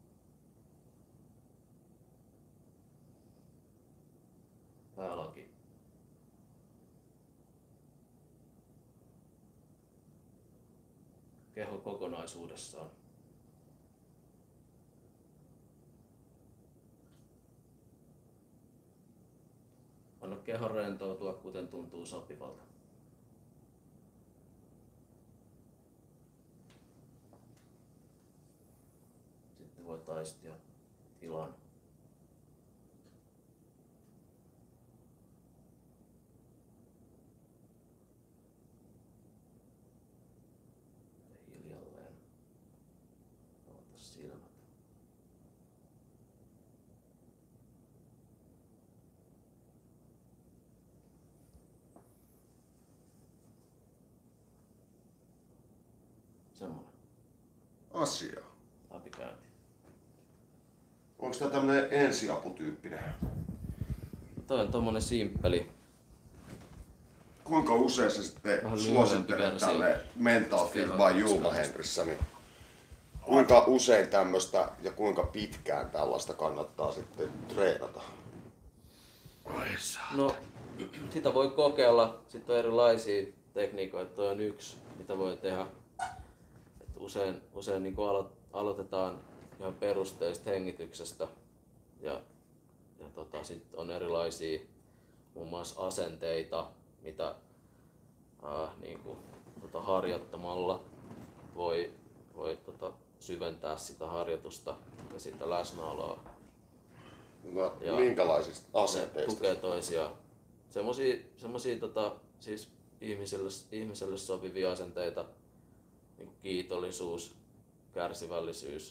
Päälaki. Keho kokonaisuudessaan. Anna kehon rentoutua, kuten tuntuu sopivalta. Sitten voi taistia tilan. Ja hiljalleen avata silmät. Semmoinen Asia. läpikäynti. Onko tämä tämmönen ensiaputyyppinen? Toi on tommonen simppeli. Kuinka usein sä sitten Vähän lyhyempi suosittelet versio. tälle Mental Fit Sitten vai on- Julma Henrissä, niin kuinka usein tämmöistä ja kuinka pitkään tällaista kannattaa sitten treenata? No, sitä voi kokeilla. Sitten on erilaisia tekniikoita. Toi on yksi, mitä voi tehdä. Et usein usein niin alo- aloitetaan ihan perusteista hengityksestä. Ja, ja tota, sitten on erilaisia muun muassa asenteita, mitä ää, niin kuin, tota, harjoittamalla voi, voi tota, syventää sitä harjoitusta ja sitä läsnäoloa. No, Ja minkälaisista Ne asenteista? tukee toisiaan. Semmosia, semmosia tota, siis ihmiselle, ihmiselle sopivia asenteita, niin kuin kiitollisuus, kärsivällisyys,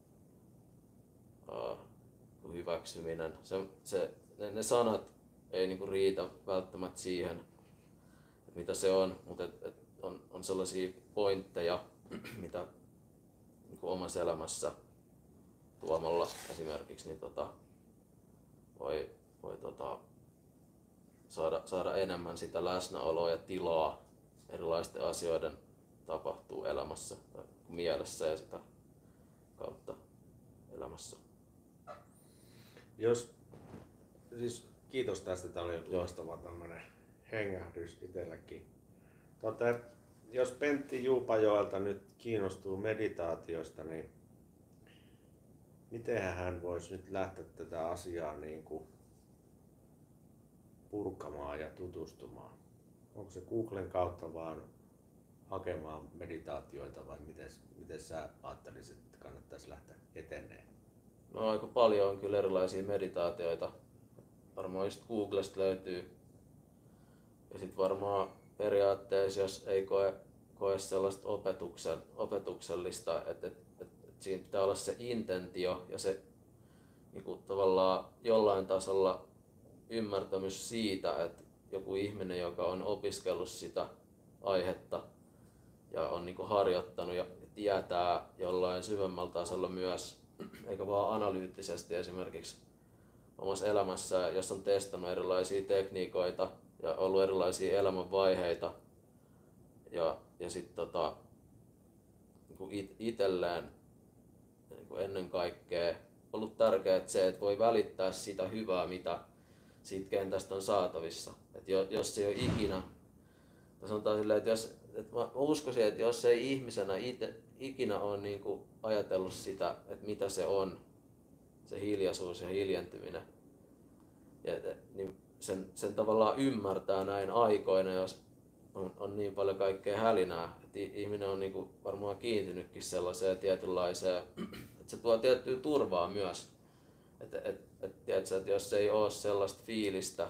ää, hyväksyminen. Se, se, ne, ne sanat ei niinku riitä välttämättä siihen, että mitä se on, mutta et, et on, on sellaisia pointteja, mitä niinku omassa elämässä tuomalla esimerkiksi niin tota, voi, voi tota, saada, saada enemmän sitä läsnäoloa ja tilaa erilaisten asioiden tapahtuu elämässä tai mielessä ja sitä kautta elämässä. Jos, siis kiitos tästä, tämä oli loistava tämmönen hengähdys itselläkin. Tota, jos Pentti Juupajoelta nyt kiinnostuu meditaatioista, niin miten hän voisi nyt lähteä tätä asiaa niin kuin purkamaan ja tutustumaan? Onko se Googlen kautta vaan hakemaan meditaatioita vai miten, miten sä ajattelisit, että kannattaisi lähteä eteneen? No aika paljon on kyllä erilaisia meditaatioita. Varmaan just Googlesta löytyy. Ja sitten varmaan periaatteessa, jos ei koe, koe sellaista opetuksen, opetuksellista, että et, et, et siinä pitää olla se intentio ja se niinku, tavallaan jollain tasolla ymmärtämys siitä, että joku ihminen, joka on opiskellut sitä aihetta ja on niinku harjoittanut ja tietää jollain syvemmällä tasolla myös, eikä vaan analyyttisesti esimerkiksi omassa elämässä, jos on testannut erilaisia tekniikoita ja ollut erilaisia elämänvaiheita ja, ja sitten tota, niinku it, itselleen niinku ennen kaikkea ollut tärkeää se, että voi välittää sitä hyvää, mitä siitä kentästä on saatavissa. Et jos se ei ole ikinä, sanotaan silleen, että jos, et mä uskoisin, että jos ei ihmisenä ite, ikinä ole niinku ajatellut sitä, että mitä se on, se hiljaisuus ja hiljentyminen, ja, niin sen, sen tavallaan ymmärtää näin aikoina, jos on, on niin paljon kaikkea hälinää, että ihminen on niinku varmaan kiintynytkin sellaiseen tietynlaiseen, että se tuo tiettyä turvaa myös. Että et, et, tiedätkö, että jos ei ole sellaista fiilistä,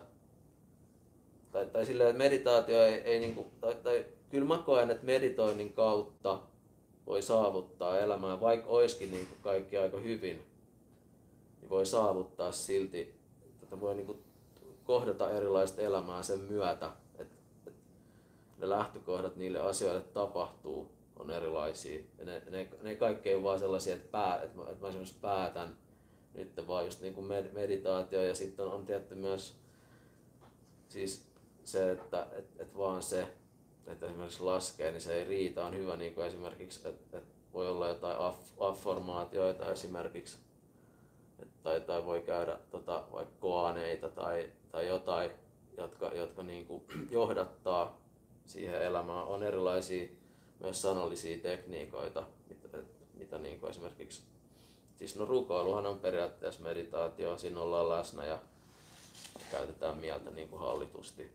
tai, tai silleen, että meditaatio ei, ei niinku, tai, tai kyllä mä koen, että meditoinnin kautta voi saavuttaa elämää, vaikka olisikin niinku kaikki aika hyvin, niin voi saavuttaa silti, että voi niinku kohdata erilaista elämää sen myötä, että et ne lähtökohdat niille asioille tapahtuu on erilaisia. Ja ne, ne, ne kaikki ei ole vaan sellaisia, että, pää, että, mä, että mä esimerkiksi päätän nyt vaan just niin kuin meditaatio ja sitten on, on tietty myös siis se, että et, et vaan se, että esimerkiksi laskee, niin se ei riitä, on hyvä niin kuin esimerkiksi, että et voi olla jotain aff, afformaatioita esimerkiksi, et, tai, tai voi käydä tota, vaikka koaneita tai, tai jotain, jotka, jotka niin kuin johdattaa siihen elämään. On erilaisia myös sanallisia tekniikoita, mitä, mitä niin kuin esimerkiksi siis no rukoiluhan on periaatteessa meditaatio, siinä ollaan läsnä ja käytetään mieltä niin kuin hallitusti.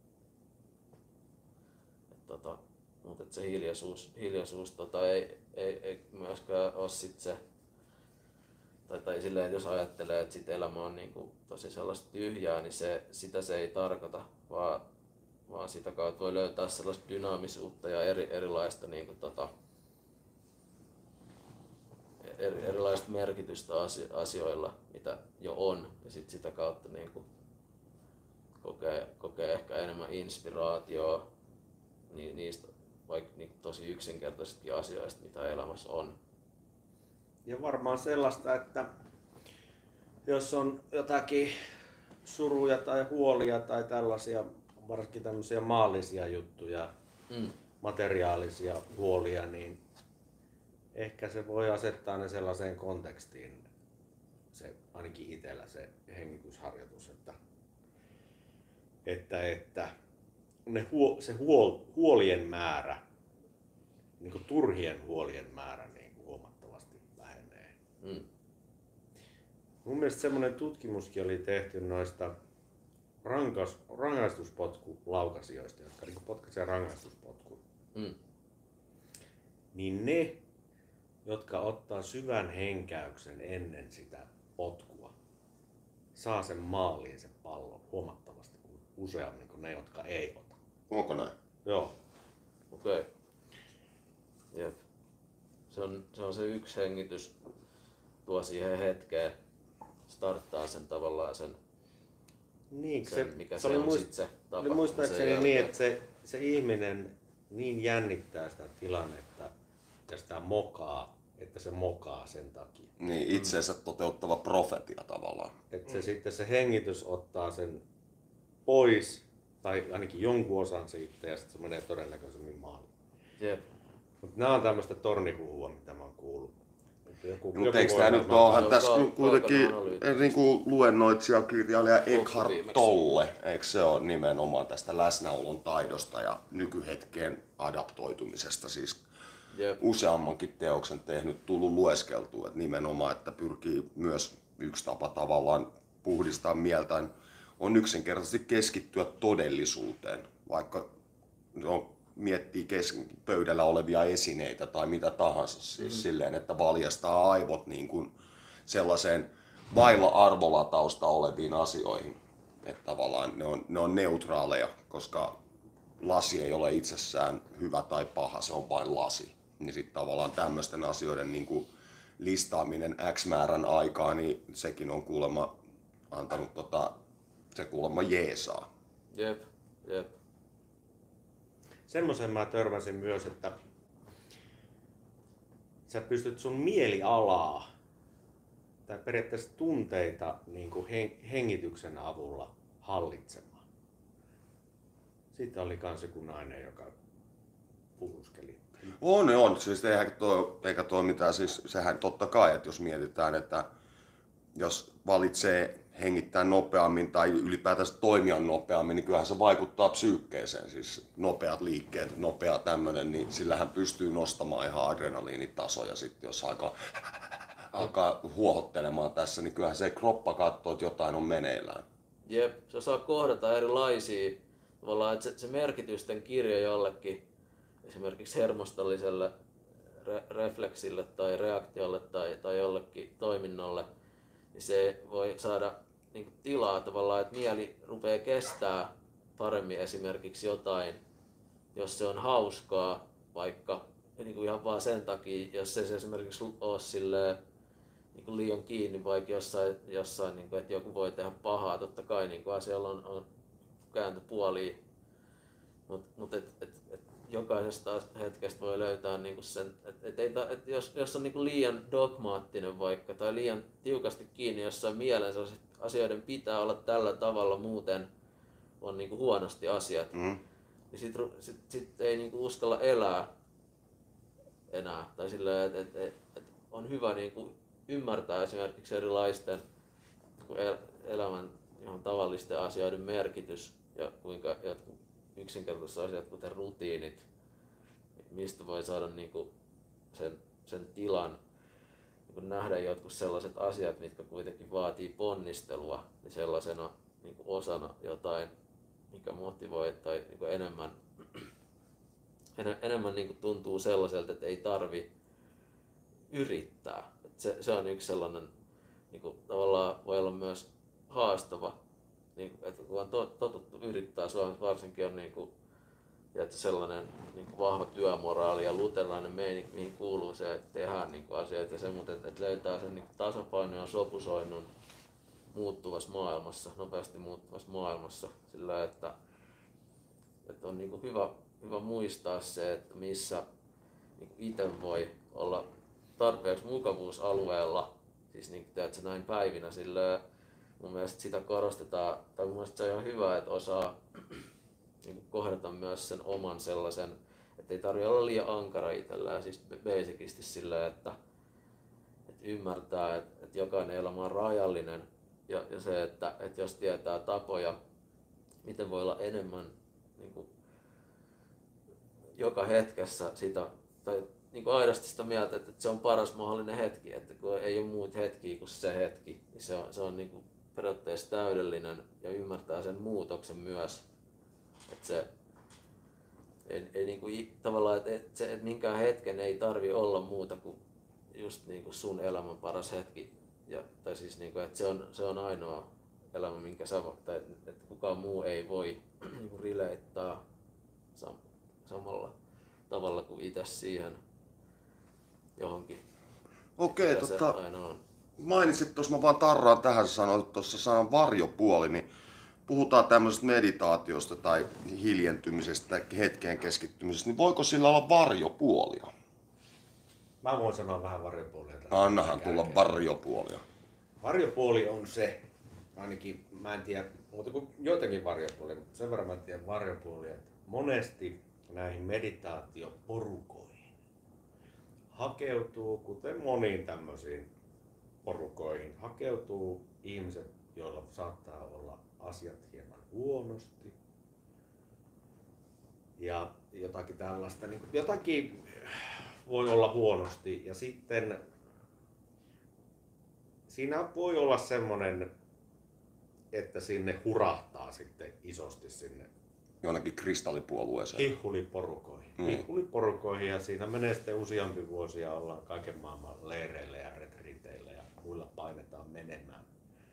Et tota, mutta et se hiljaisuus, hiljaisuus tota, ei, ei, ei myöskään ole sit se, tai, tai silleen, että jos ajattelee, että sit elämä on niin kuin tosi sellaista tyhjää, niin se, sitä se ei tarkoita, vaan, vaan sitä kautta voi löytää sellaista dynaamisuutta ja eri, erilaista niin kuin, tota, erilaista merkitystä asioilla, mitä jo on, ja sit sitä kautta niin kuin kokee, kokee ehkä enemmän inspiraatioa niistä vaikka niin tosi yksinkertaisista asioista, mitä elämässä on. Ja varmaan sellaista, että jos on jotakin suruja tai huolia tai tällaisia, varsinkin tämmöisiä maallisia juttuja, mm. materiaalisia huolia, niin ehkä se voi asettaa ne sellaiseen kontekstiin, se, ainakin itsellä se hengitysharjoitus, että, että, että ne huo, se huol, huolien määrä, niin kuin turhien huolien määrä niin kuin huomattavasti vähenee. Mm. Mun mielestä semmoinen tutkimuskin oli tehty noista rankas, rangaistuspotkulaukaisijoista, jotka niin potkaisee rangaistuspotkun. Mm. Niin ne, jotka ottaa syvän henkäyksen ennen sitä potkua, saa sen maaliin sen pallon huomattavasti useammin kuin ne, jotka ei ota. Onko näin? Joo. Okei. Okay. Jep. Se on, se on se yksi hengitys, tuo siihen hetkeen, starttaa sen tavallaan sen, niin, sen se, mikä se, se on muist, sit se tapa. Oli muistaakseni niin, että se, se ihminen niin jännittää sitä tilannetta ja sitä mokaa, että se mokaa sen takia. Niin, itseensä toteuttava profetia tavallaan. Että se mm. sitten se hengitys ottaa sen pois, tai ainakin jonkun osan siitä, ja sitten se menee todennäköisemmin maaliin. Jep. Mutta nämä on tämmöistä tornihuhua, mitä mä oon kuullut. Joku, Mutta joku eikö voi tämä nyt varmaan- onhan on tässä kal- kuitenkin kalkon niin kuin luennoitsijakirjailija Eckhart viimeksi. Tolle, eikö se ole nimenomaan tästä läsnäolon taidosta ja nykyhetkeen adaptoitumisesta, siis Jep. useammankin teoksen tehnyt, tullut lueskeltua, että nimenomaan, että pyrkii myös yksi tapa tavallaan puhdistaa mieltään, on yksinkertaisesti keskittyä todellisuuteen, vaikka no, miettii kes- pöydällä olevia esineitä tai mitä tahansa, siis mm-hmm. silleen, että valjastaa aivot niin kuin sellaiseen vailla arvolatausta oleviin asioihin, että tavallaan ne on, ne on neutraaleja, koska lasi ei ole itsessään hyvä tai paha, se on vain lasi. Niin sitten tavallaan tämmöisten asioiden niin kuin listaaminen X määrän aikaa, niin sekin on kuulemma antanut tota, se kuulemma jeesaa. Jep, jep. Semmoisen mä törmäsin myös, että sä pystyt sun mielialaa tai periaatteessa tunteita niin kuin hengityksen avulla hallitsemaan. Siitä oli kans joku nainen, joka puhuskeli. On, on. Siis eihän toi, eikä toi mitään, siis sehän totta kai, että jos mietitään, että jos valitsee hengittää nopeammin tai ylipäätään toimia nopeammin, niin kyllähän se vaikuttaa psyykkeeseen. Siis nopeat liikkeet, nopea tämmönen, niin sillähän pystyy nostamaan ihan adrenaliinitasoja sitten, jos alkaa, alkaa huohottelemaan tässä, niin kyllähän se kroppa katsoo, että jotain on meneillään. Jep, se osaa kohdata erilaisia, tavallaan, että se, se merkitysten kirjo jollekin, esimerkiksi hermostolliselle re- refleksille tai reaktiolle tai, tai jollekin toiminnolle, niin se voi saada niin kuin tilaa tavallaan, että mieli rupeaa kestää paremmin esimerkiksi jotain, jos se on hauskaa, vaikka niin kuin ihan vaan sen takia, jos se esimerkiksi ole silleen, niin kuin liian kiinni, vaikka jossain, jossain niin kuin, että joku voi tehdä pahaa, totta kai niin kuin asialla on, on kääntöpuolia, mutta mut et, et, et, jokaisesta hetkestä voi löytää niinku sen, että et, et, et jos, jos on niinku liian dogmaattinen vaikka tai liian tiukasti kiinni jossain mielensä, asioiden pitää olla tällä tavalla, muuten on niinku huonosti asiat, mm. niin sit, sit, sit ei niinku uskalla elää enää. Tai silleen, että et, et, et on hyvä niinku ymmärtää esimerkiksi erilaisten el, elämän ihan tavallisten asioiden merkitys ja kuinka jotkut yksinkertaiset asiat, kuten rutiinit, mistä voi saada niinku sen, sen tilan niinku nähdä jotkut sellaiset asiat, mitkä kuitenkin vaatii ponnistelua, niin sellaisena niinku osana jotain, mikä motivoi tai niinku enemmän, en, enemmän niinku tuntuu sellaiselta, että ei tarvi yrittää. Et se, se on yksi sellainen, niinku, tavallaan voi olla myös haastava. Niin, että kun on totuttu yrittää, Suomessa varsinkin on niinku, että sellainen niinku vahva työmoraali ja luterilainen meininki, mihin kuuluu se, että tehdään niinku asioita ja se, mutta että löytää sen niinku tasapainon ja sopusoinnun muuttuvassa maailmassa, nopeasti muuttuvassa maailmassa, sillä että, että on niinku hyvä, hyvä muistaa se, että missä niinku itse voi olla tarpeeksi mukavuusalueella, siis niin teet näin päivinä, sillä mun mielestä sitä korostetaan, tai mun mielestä se on ihan hyvä, että osaa niin kohdata myös sen oman sellaisen, että ei tarvitse olla liian ankara itsellään, siis basicisti sillä, että, että ymmärtää, että, että jokainen elämä on rajallinen ja, ja se, että, että jos tietää tapoja, miten voi olla enemmän niin kuin, joka hetkessä sitä, tai niin kuin aidosti sitä mieltä, että, että se on paras mahdollinen hetki, että kun ei ole muut hetkiä kuin se hetki, niin se on, se on niin kuin periaatteessa täydellinen ja ymmärtää sen muutoksen myös, että se ei, ei niin kuin, tavallaan, että, että, se, että minkään hetken ei tarvi olla muuta kuin just niin kuin sun elämän paras hetki, ja, tai siis niin kuin, että se on, se on ainoa elämä, minkä sä, tai että kukaan muu ei voi niin kuin rileittää sam, samalla tavalla kuin itse siihen johonkin. Okei, tota, mainitsit tuossa, mä vaan tarraan tähän, sanoit tuossa sanan varjopuoli, niin puhutaan tämmöisestä meditaatiosta tai hiljentymisestä, hetkeen keskittymisestä, niin voiko sillä olla varjopuolia? Mä voin sanoa vähän varjopuolia. Annahan tulla varjopuolia. Varjopuoli on se, ainakin mä en tiedä muuta kuin joitakin varjopuolia, mutta sen verran mä en tiedä varjopuolia, että monesti näihin meditaatioporukoihin hakeutuu, kuten moniin tämmöisiin porukoihin, hakeutuu ihmiset, joilla saattaa olla asiat hieman huonosti. Ja jotakin tällaista, niin jotakin voi olla huonosti ja sitten siinä voi olla semmoinen, että sinne hurahtaa sitten isosti sinne jonnekin kristallipuolueeseen. hihhuliporukoihin. Mm. hihhuliporukoihin ja siinä menee sitten useampi vuosi ja ollaan kaiken maailman leireillä ja retriiteillä ja muilla painetaan menemään.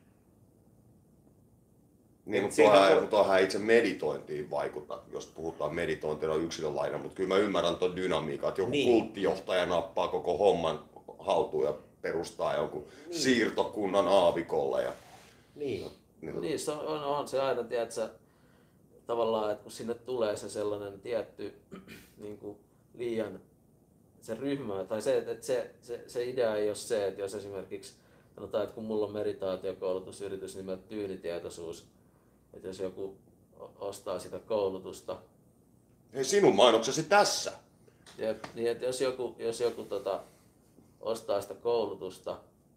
Niin, mutta Siinä tuohan, voi- tuohan ei itse meditointiin vaikuta, jos puhutaan meditointina yksilönlaina, mutta kyllä mä ymmärrän tuon dynamiikan, että joku Niin. kulttijohtaja nappaa koko homman haltuun ja perustaa jonkun Niin. siirtokunnan aavikolle. Ja, Niin. niin, Niin, se on, on se aina, tiedätkö, tavallaan, että kun sinne tulee se sellainen tietty niin kuin liian se ryhmä, tai se, että se, se, se idea ei ole se, että jos esimerkiksi sanotaan, että kun mulla on meditaatiokoulutusyritys nimeltä Tyynitietoisuus, että jos joku o- ostaa sitä koulutusta, Hei, sinun mainoksesi tässä. ja, niin että jos joku, jos joku tota, ostaa sitä koulutusta,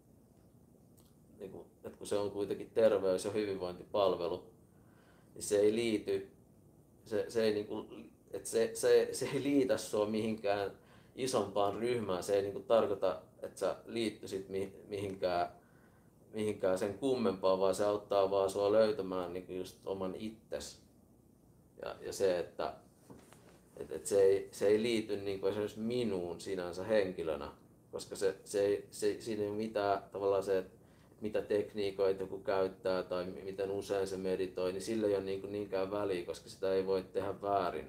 niin kun, että kun se on kuitenkin terveys- ja hyvinvointipalvelu, niin se ei liity, se, se, ei, niin kuin, että se, se, se ei liitä sua mihinkään isompaan ryhmään, se ei niin kuin tarkoita, että sä liittyisit mi, mihinkään, mihinkään sen kummempaan, vaan se auttaa vaan sua löytämään niin kuin just oman itsesi. Ja, ja se, että et, et se, ei, se ei liity niin kuin esimerkiksi minuun sinänsä henkilönä, koska se, se, ei, se, siinä ei ole mitään tavallaan se, että mitä tekniikoita joku käyttää tai miten usein se meditoi, niin sillä ei ole niin kuin niinkään väliä, koska sitä ei voi tehdä väärin.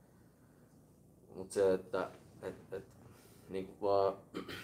Mutta se, että et, et, niin kuin vaan,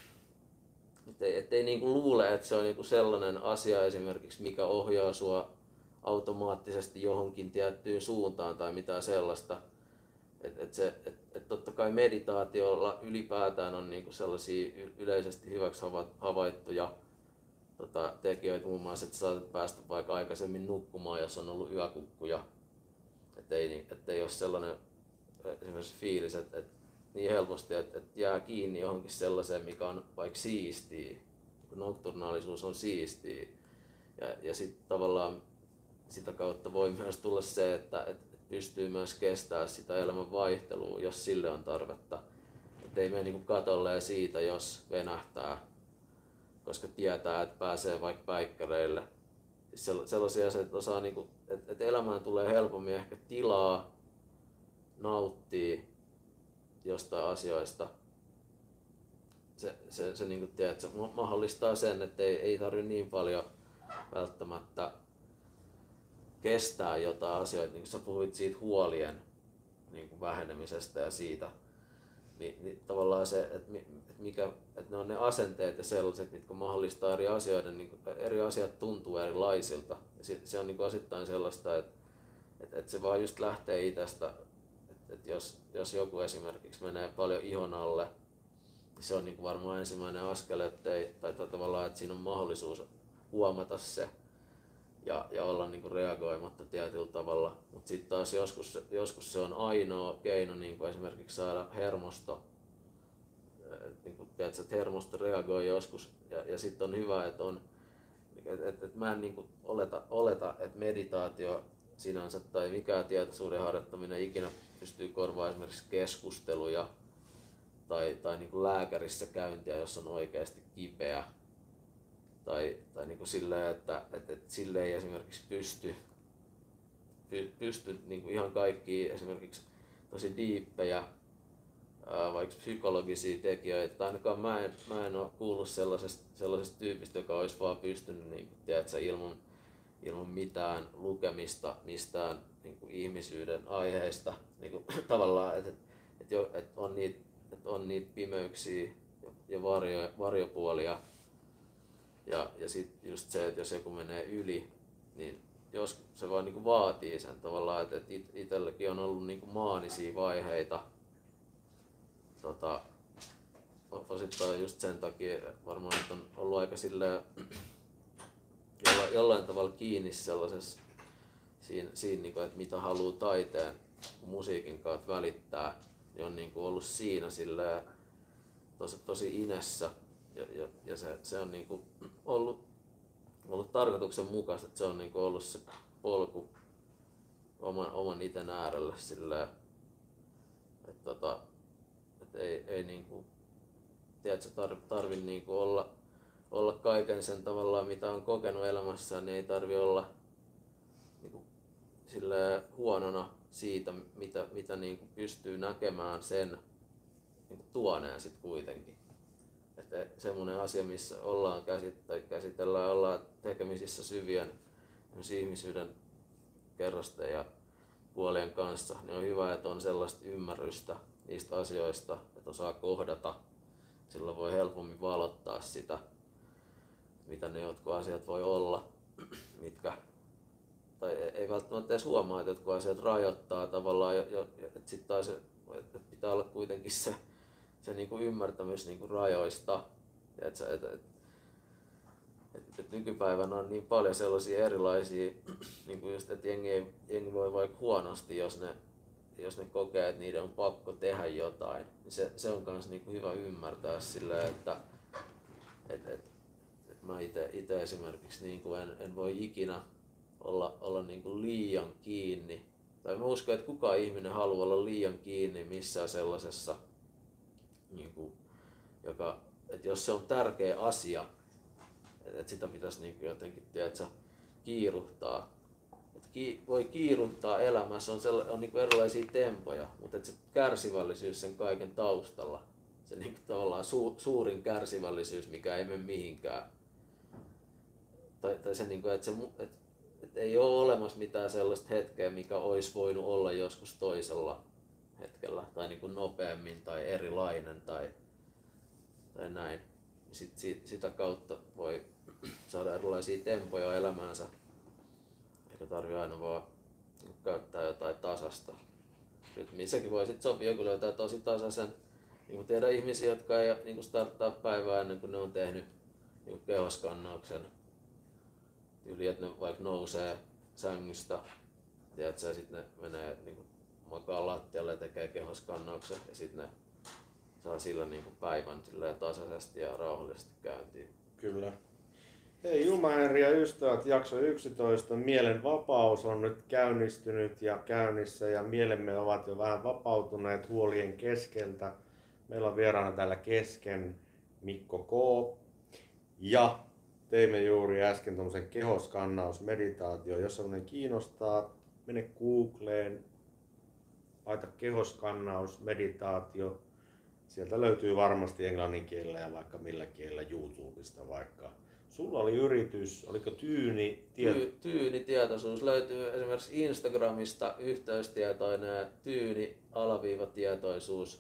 ettei, ettei niin kuin luule, että se on niin kuin sellainen asia esimerkiksi, mikä ohjaa sua automaattisesti johonkin tiettyyn suuntaan tai mitään sellaista. Et, et se, et, et totta kai meditaatiolla ylipäätään on niinku sellaisia yleisesti hyväksi havaittuja tota, tekijöitä, muun muassa, että saatat päästä vaikka aikaisemmin nukkumaan, jos on ollut yökukkuja. Ettei, ettei ole sellainen esimerkiksi fiilis, että, että niin helposti, että, että jää kiinni johonkin sellaiseen, mikä on vaikka siistiä, kun nokturnaalisuus on siistiä. Ja, ja sitten tavallaan sitä kautta voi myös tulla se, että, että pystyy myös kestämään sitä elämän vaihtelua, jos sille on tarvetta. Et ei mene niinku katolleen siitä, jos venähtää, koska tietää, että pääsee vaikka päikkäreille. Sellaisia asioita, että osaa, niinku, että, että elämään tulee helpommin ehkä tilaa nauttia jostain asioista. Se, se, se, niinku, tiedät, se mahdollistaa sen, että ei, ei tarvitse niin paljon välttämättä kestää jotain asioita, niin kuin sä puhuit siitä huolien niin kuin vähenemisestä ja siitä, niin, niin tavallaan se, että, mikä, että ne on ne asenteet ja sellaiset, mitkä mahdollistaa eri asioiden, niin kuin, eri asiat tuntuu erilaisilta. Ja se, se on niin kuin osittain sellaista, että, että, että se vaan just lähtee itsestä, että, että jos, jos joku esimerkiksi menee paljon ihon alle, niin se on niin kuin varmaan ensimmäinen askel, ettei, tai tavallaan, että siinä on mahdollisuus huomata se, Ja, ja olla niinku reagoimatta tietyllä tavalla. Mutta sitten taas joskus, joskus se on ainoa keino niinku esimerkiksi saada hermosto, niinku, tiedätkö, että hermosto reagoi joskus. Ja, ja sitten on hyvä, että on, et, et, et mä en niinku oleta, oleta, että meditaatio sinänsä tai mikään tietoisuuden harjoittaminen ikinä pystyy korvaamaan esimerkiksi keskusteluja tai, tai niinku lääkärissä käyntiä, jos on oikeasti kipeä. Tai, tai niin kuin silleen, että, että, että sille ei esimerkiksi pysty, py, pysty niin kuin ihan kaikkia esimerkiksi tosi diippejä, ää, vaikka psykologisia tekijöitä. Tai ainakaan mä en, mä en ole kuullut sellaisesta, sellaisesta tyypistä, joka olisi vaan pystynyt niin kuin, tiedätkö, ilman, ilman mitään lukemista mistään niin kuin ihmisyyden aiheista. Niin kuin, tavallaan, että, että, että, on niitä, että on niitä pimeyksiä ja varjo, varjopuolia. Ja, ja sitten just se, että jos joku menee yli, niin jos se vaan niinku vaatii sen tavallaan, että, että it, itselläkin on ollut niinku maanisia vaiheita. Tota, osittain just sen takia varmaan että on ollut aika silleen, jollain, jollain tavalla kiinni sellaisessa siinä, siinä niinku, että mitä haluaa taiteen musiikin kautta välittää, niin on niinku ollut siinä silleen, tosi, tosi inessä ja, ja, ja se, se on niinku ollut, ollut tarkoituksenmukaista, että se on niinku ollut se polku oman, oman iten äärelle silleen, että tota, et ei, ei niinku, tiedätkö, tar, tarvi niinku olla, olla kaiken sen tavallaan mitä on kokenut elämässään, niin ei tarvi olla niinku, silleen huonona siitä, mitä, mitä niinku pystyy näkemään sen niinku tuoneen sit kuitenkin. Että semmoinen asia, missä ollaan käsit- käsitellään, ollaan tekemisissä syvien ihmisyyden kerrosten ja puolien kanssa, niin on hyvä, että on sellaista ymmärrystä niistä asioista, että osaa kohdata. Silloin voi helpommin valottaa sitä, mitä ne jotkut asiat voi olla, mitkä, tai ei välttämättä edes huomaa, että jotkut asiat rajoittaa tavallaan, että sitten taas että pitää olla kuitenkin se, se niinku ymmärtämys niinku rajoista. Et, et, et, et, et nykypäivänä on niin paljon sellaisia erilaisia, niinku just, että jengi, ei, jengi voi vaikka huonosti, jos ne, jos ne kokee, että niiden on pakko tehdä jotain. Se, se on myös niinku hyvä ymmärtää silleen, että et, et, et mä itse esimerkiksi niinku en, en voi ikinä olla, olla niinku liian kiinni. Tai mä uskon, että kukaan ihminen haluaa olla liian kiinni missään sellaisessa, niinku, joka, että jos se on tärkeä asia, että sitä pitäisi niinku jotenkin tiedätkö, kiiruhtaa. Et ki, voi kiiruhtaa elämässä, on, sella, on niinku erilaisia tempoja, mutta se kärsivällisyys sen kaiken taustalla, se niinku tavallaan su, suurin kärsivällisyys, mikä ei mene mihinkään. Tai, tai se, niinku, että se et, et ei ole olemassa mitään sellaista hetkeä, mikä olisi voinut olla joskus toisella hetkellä, tai niinku nopeammin tai erilainen tai, tai näin. Sit, sit, sitä kautta voi saada erilaisia tempoja elämäänsä, eikä tarvitse aina vaan käyttää jotain tasasta rytmiä. Sekin voi sit sopia, kun löytää tosi tasaisen. Niin tiedän ihmisiä, jotka ei niin starttaa päivää ennen kuin ne on tehnyt niin kehoskannauksen. Yli, että ne vaikka nousee sängystä, tiedätkö, ja sitten ne menee niin makaa lattialle ja tekee kehoskannauksen ja sitten ne saa sillä niin päivän tasaisesti ja rauhallisesti käyntiin. Kyllä. Hei Julma Henri ja ystävät, jakso yksitoista. Mielen vapaus on nyt käynnistynyt ja käynnissä ja mielemme ovat jo vähän vapautuneet huolien keskeltä. Meillä on vieraana täällä kesken Mikko K. Ja teimme juuri äsken tuommoisen kehoskannausmeditaatio. Jos sellainen kiinnostaa, mene Googleen, laita kehoskannausmeditaatio. Sieltä löytyy varmasti englannin kielellä ja vaikka millä kielellä YouTubesta vaikka. Sulla oli yritys, oliko Tyyni? Ty, tyyni tietoisuus löytyy esimerkiksi Instagramista, yhteystietoinen Tyyni alaviiva tietoisuus.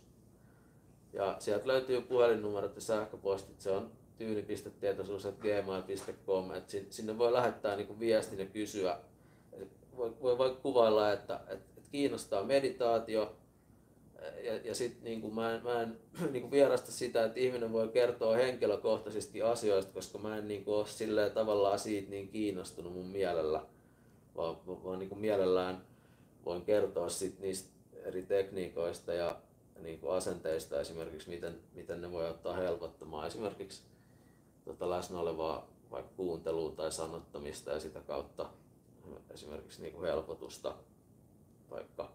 Ja sieltä löytyy puhelinnumerot ja sähköpostit, se on tyyni piste tietoisuus ät gmail piste com. Et sinne voi lähettää niinku viestin ja kysyä. Voi, voi vaikka kuvailla, että et, et kiinnostaa meditaatio. Ja, ja sitten niin mä en, mä en niin vierasta sitä, että ihminen voi kertoa henkilökohtaisesti asioista, koska mä en niin ole silleen tavallaan siitä niin kiinnostunut mun mielellä, vaan, vaan niin mielellään voin kertoa sit niistä eri tekniikoista ja niin asenteista esimerkiksi, miten, miten ne voi ottaa helpottamaan esimerkiksi tota läsnä olevaa vaikka kuuntelua tai sanottamista ja sitä kautta esimerkiksi niin helpotusta vaikka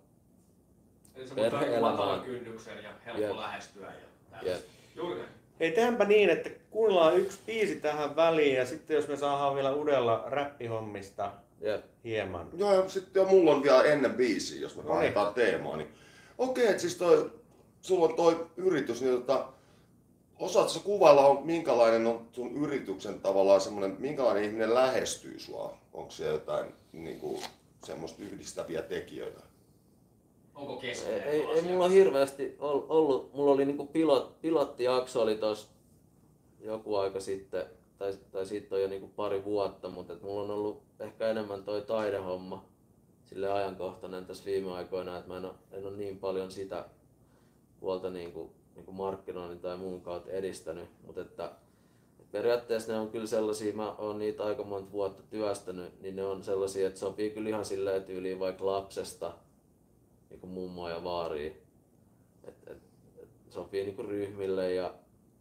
Eli se muuttaa matalan kynnyksen ja helppo yep. lähestyä. Ja yep. Juuri näin. Hei, tehdäänpä niin, että kuunnellaan yksi biisi tähän väliin ja sitten jos me saadaan vielä uudella räppihommista yep. hieman. Joo, ja sitten jo mulla on vielä ennen biisiä, jos me vaihdetaan teemaa. Niin... Okei, että siis toi, sulla on toi yritys, niin tota, osaatko kuvailla, minkälainen on sun yrityksen tavallaan semmoinen, minkälainen ihminen lähestyy sua? Onko siellä jotain niin kuin, semmoista yhdistäviä tekijöitä? Onko ei, ei, ei mulla hirveästi ollut, mulla oli niinku pilot, pilottijakso oli tos joku aika sitten, tai, tai siitä on jo niinku pari vuotta, mutta et mulla on ollut ehkä enemmän toi taidehomma sille ajankohtainen tässä viime aikoina, että mä en ole, en ole niin paljon sitä puolta niinku, niinku markkinoinnin tai muun kautta edistänyt, mutta että et periaatteessa ne on kyllä sellaisia, mä oon niitä aika monta vuotta työstänyt, niin ne on sellaisia, että sopii kyllä ihan silleen tyyliin vaikka lapsesta niinku mummoa ja vaaria. Et, et, et sopii niinku ryhmille ja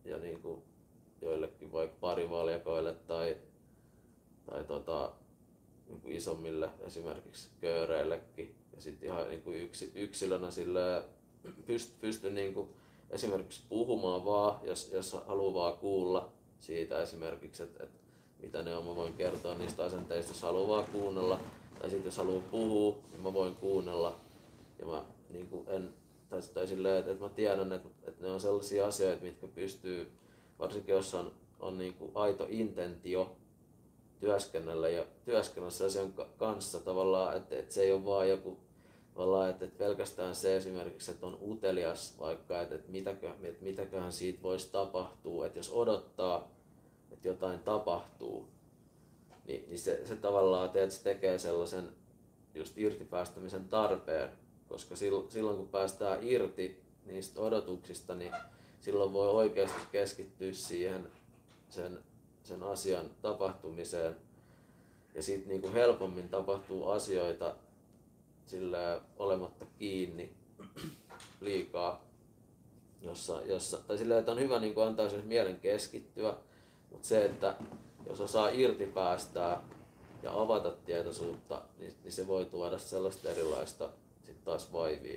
ja niin kuin joillekin vaikka parivaljakoille tai, tai tota, niin kuin isommille esimerkiksi kööreillekin. Ja sitten ihan niin kuin yksi, yksilönä silleen pysty, pysty niin kuin esimerkiksi puhumaan vaan, jos, jos haluaa vaan kuulla siitä esimerkiksi, että, että mitä ne on, mä voin kertoa niistä asenteista, jos haluaa vaan kuunnella. Tai sitten jos haluaa puhua, niin mä voin kuunnella. Ja mä niin kuin en, tai, tai silleen, että, että mä tiedän, että, että ne on sellaisia asioita, mitkä pystyy, varsinkin jos on, on niin kuin aito intentio työskennellä ja työskennellä sen asian kanssa tavallaan, että, että se ei ole vaan joku tavallaan, että, että pelkästään se esimerkiksi, että on utelias vaikka, että, että, mitäkö, että mitäköhän siitä voisi tapahtua, että jos odottaa, että jotain tapahtuu, niin, niin se, se tavallaan teet, se tekee sellaisen just irtipäästämisen tarpeen, koska silloin kun päästään irti niistä odotuksista, niin silloin voi oikeasti keskittyä siihen sen, sen asian tapahtumiseen ja sitten niinku helpommin tapahtuu asioita sillä olematta kiinni liikaa, jossa, jossa, tai sillä, että on hyvä niin kuin antaa sen mielen keskittyä, mutta se, että jos osaa irti päästää ja avata tietoisuutta, niin, niin se voi tuoda sellaista erilaista sit taas vaivia.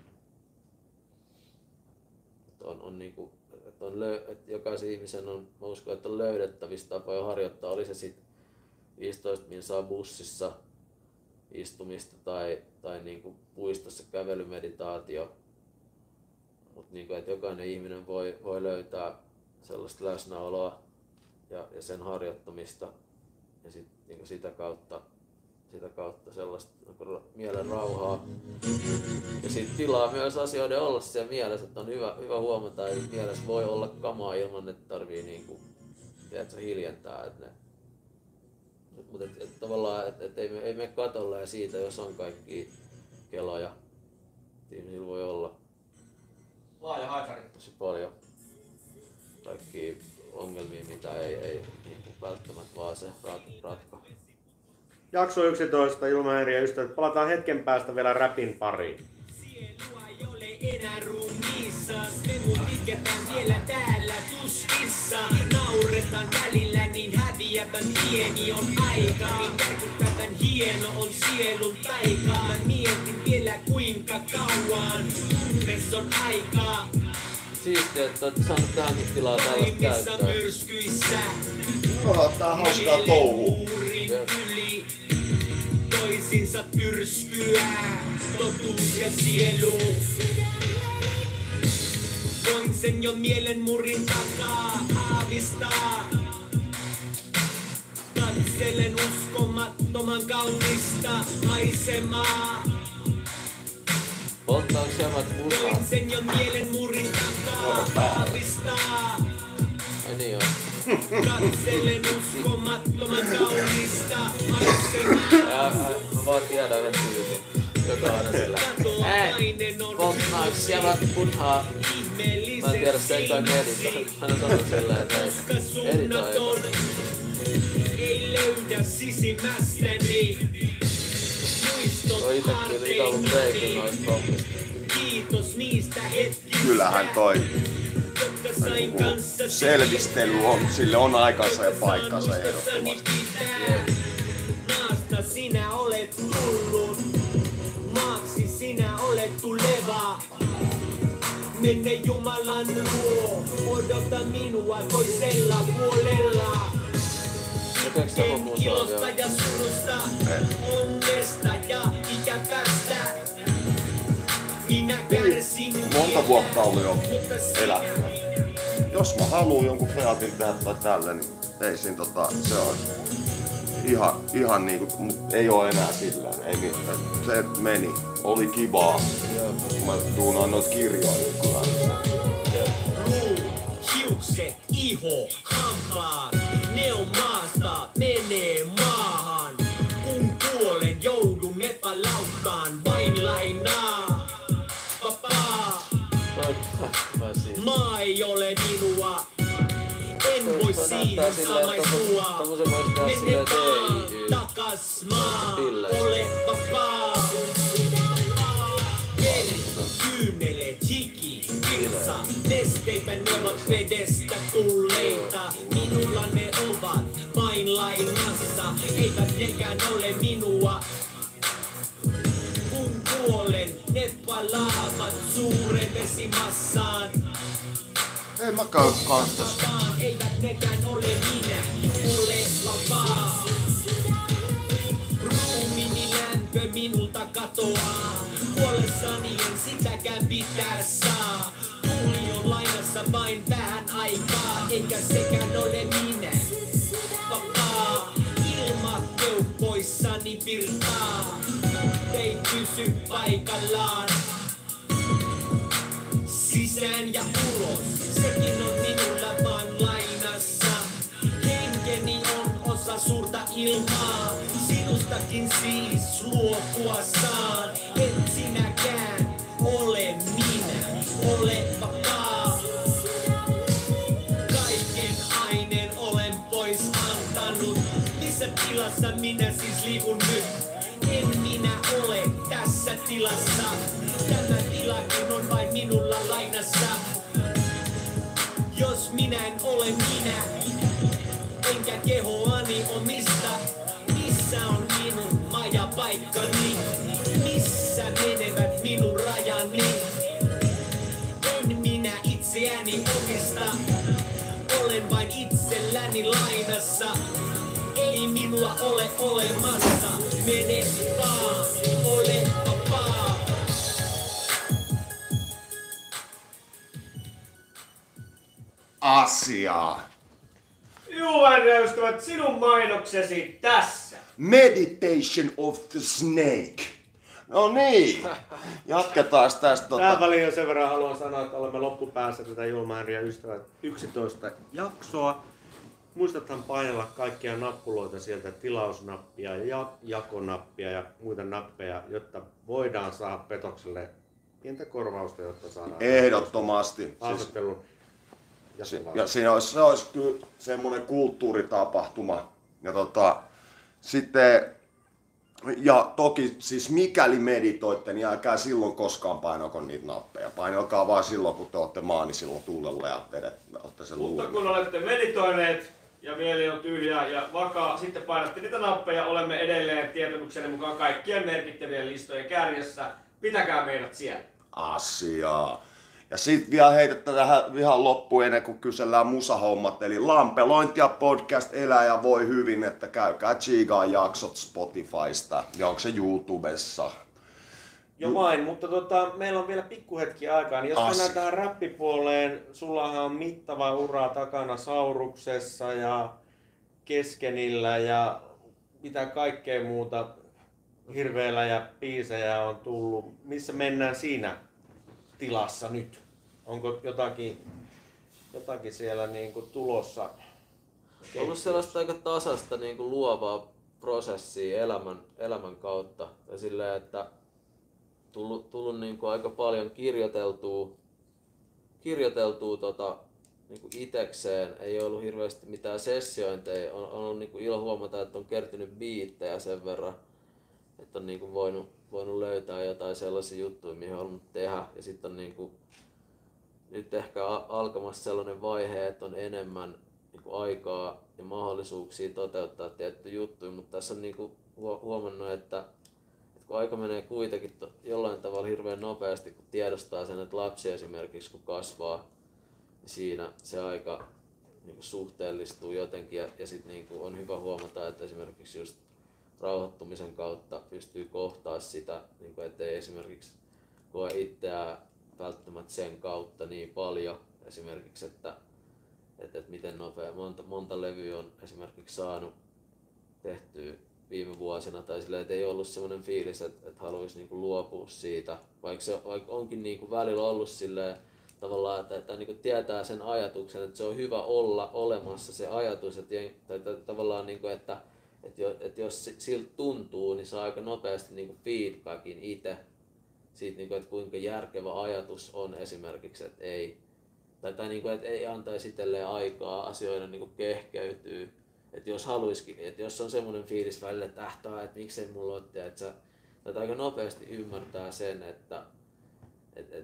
Että on, on niin kuin, että on löy, että jokaisen ihmisen on, mä uskon, että on löydettävissä tapoja harjoittaa, oli se sitten viisitoista minsaa bussissa istumista tai, tai niinku puistossa kävelymeditaatio. Mutta niinku, että jokainen ihminen voi, voi löytää sellaista läsnäoloa ja, ja sen harjoittamista ja sit, niinku sitä, kautta, sitä kautta sellaista mielen rauhaa. Ja sitten tilaa myös asioiden olla siellä mielessä, että on hyvä, hyvä huomata, että mielessä voi olla kamaa ilman, että tarvii niinku, tiedätkö, hiljentää. Että ne, mutta et, et tavallaan et, et ei, me, ei mene katolle ja siitä, jos on kaikki keloja. Ihmisillä voi olla laaja haikari. tosi paljon kaikkia ongelmia, mitä ei, ei niin välttämättä vaan se rat, ratko. Jakso yksitoista, Julma Henri ja ystävät. Palataan hetken päästä vielä räpin pariin. Sielua ei ole enää ruumiissa, me mut itketään vielä täällä tuskissa. Nauretaan välillä, niin häviävän pieni on aika. Niin järkyttävän hieno on sielun taika. Mä mietin vielä kuinka kauan, kunnes on aikaa. Siistiä, että olette saanut tähänkin tilaa tällaista käyttöä. Myrskyissä, Oha, tää on hauskaa touhua. yli toisinsa pyrskyä, totuus ja sielu. Voin sen jo mielen murin takaa aavistaa. Katselen uskomattoman kaunista haisemaa. Polttaako jämät musaa? Voin sen jo mielen murin takaa aavistaa. Ai niin on. Katselen uskomattoman kaunista haisemaa. Ja, mä vaan tiedän yhden tyypin, joka on aina sillä. Ei, polttaako jämät punhaa? Mä en tiedä sen kai editoida. Hän on sanonut silleen, että ei editoida. Ei löydä sisimmästäni. Toi itekin ite ollut teikin noista hommista. Kiitos niistä hetkistä. Kyllähän toi jotka sain kanssa selvistely on, sille on aikansa ja paikkansa ehdottomasti. Maasta sinä olet tullut, maaksi sinä olet tuleva. Mene Jumalan luo, odota minua toisella puolella. En ilosta ja surusta, onnesta ja ikävästä. Minä kärsin Monta vuotta oli jo elättä. Jos mä haluun jonkun kreatin tehdä tai tälle, niin ei siinä tota, se on ihan, ihan niinku, mut ei oo enää sillään, ei mitään. Se meni, oli kivaa. Mä duunaan noita kirjoja kyllä. luu, hiukset, iho, hampaat. Ne on maasta, menee maahan. Kun kuolen, joudun epälauttaan vain lainaa. Vapaa, maa ei ole minua. En voi siihen samaistua. Mene vaan takas maa, ole vapaa. Veri, kyyneleet, hiki, virsa, nesteipä ne ovat vedestä tulleita. Minulla ne ovat vain lainassa, eivät nekään ole minua. Kun kuolen, ne palaavat suuren vesimassaan. Ei mä käy kanssas. Eivät nekään ole minä, ole lavaa. Ruumiini lämpö minulta katoaa. Kuollessani en sitäkään pitää saa. Tuuli on lainassa vain vähän aikaa, eikä sekään ole minä. Vapaa, ilma keuhkoissani virtaa. Ei pysy paikallaan. Sisään ja ulos, sekin on minulla vaan lainassa. Henkeni on osa suurta ilmaa, sinustakin siis luopua saan. Et sinäkään ole minä, ole vapaa. Kaiken aineen olen pois antanut. Missä tilassa minä siis liikun nyt? En minä ole tässä tilassa. Tämä tilakin on vain minulla lainassa. Jos minä en ole minä, enkä kehoani omista, missä on minun majapaikkani? Missä menevät minun rajani? En minä itseäni omista, olen vain itselläni lainassa. Ei minua ole olemassa, mene vaan, ole vapaa. Asiaa. Juulenröystävät, sinun mainoksesi tässä. Meditation of the Snake. No niin, jatketaan tästä. Tähän Tota... väliin jo sen verran haluan sanoa, että olemme loppupäässä tätä Julma Henri ja ystävät yksitoista jaksoa. Muistathan painella kaikkia nappuloita sieltä, tilausnappia ja jakonappia ja muita nappeja, jotta voidaan saada petokselle pientä korvausta, jotta saadaan Ehdottomasti. haastattelun. Siis, ja siinä olisi, se olisi kyllä semmoinen kulttuuritapahtuma. Ja tota, sitten, ja toki siis mikäli meditoitte, niin älkää silloin koskaan painako niitä nappeja. Painelkaa vaan silloin, kun te olette maani silloin tuulella ja teidät, olette sen Mutta luulun. kun olette meditoineet ja mieli on tyhjä ja vakaa, sitten painatte niitä nappeja, olemme edelleen tietämykseni mukaan kaikkien merkittävien listojen kärjessä. Pitäkää meidät siellä. Asiaa. Ja sit vielä heitettä tähän ihan loppuun ennen kuin kysellään musahommat. Eli Lampelointia podcast elää ja voi hyvin, että käykää tsiigaan jaksot Spotifysta ja onko se YouTubessa. Jo vain, mutta tota, meillä on vielä pikkuhetki aikaa, niin jos Asia. mennään tähän räppipuoleen, sullahan on mittava ura takana Sauruksessa ja Keskenillä ja mitä kaikkea muuta hirveellä ja biisejä on tullut. Missä mennään siinä tilassa nyt? Onko jotakin, jotakin siellä niinku tulossa? On ollut sellaista aika tasasta niin kuin luovaa prosessia elämän, elämän kautta. Ja silleen, että tullut, tullut niin kuin aika paljon kirjoiteltua, kirjoiteltua tota, niin kuin itekseen. Ei ollut hirveästi mitään sessiointeja. On, on ollut niin kuin ilo huomata, että on kertynyt biittejä sen verran, että on niin kuin voinut, voinut löytää jotain sellaisia juttuja, mihin on halunnut tehdä. Ja sitten on niin kuin, nyt ehkä alkamassa sellainen vaihe, että on enemmän niin kuin aikaa ja mahdollisuuksia toteuttaa tiettyjä juttuja, mutta tässä on niin kuin huomannut, että, että kun aika menee kuitenkin to, jollain tavalla hirveän nopeasti, kun tiedostaa sen, että lapsi esimerkiksi kun kasvaa, niin siinä se aika niin kuin suhteellistuu jotenkin ja, ja sitten niin kuin on hyvä huomata, että esimerkiksi just rauhoittumisen kautta pystyy kohtaa sitä, niin kuin ettei esimerkiksi koe itseään välttämättä sen kautta niin paljon esimerkiksi, että että, että miten nopea, monta, monta levyä on esimerkiksi saanut tehtyä viime vuosina tai silleen, että ei ollut semmoinen fiilis, että, että haluaisi niinku luopua siitä, vaikka se vaikka onkin niinku välillä ollut silleen tavallaan, että, että niinku tietää sen ajatuksen, että se on hyvä olla olemassa se ajatus, että, tai, tai, tavallaan niinku, että, että, että jos siltä tuntuu, niin saa aika nopeasti niinku feedbackin itse siitä, niinku, että kuinka järkevä ajatus on esimerkiksi, että ei tai, tai niinku, että ei antaisi itselleen aikaa asioiden niinku kehkeytyy. Että jos haluisikin, että jos on semmoinen fiilis välillä, että ähtää, että miksei mulla ole, että sä, tai aika nopeasti ymmärtää sen, että et, et,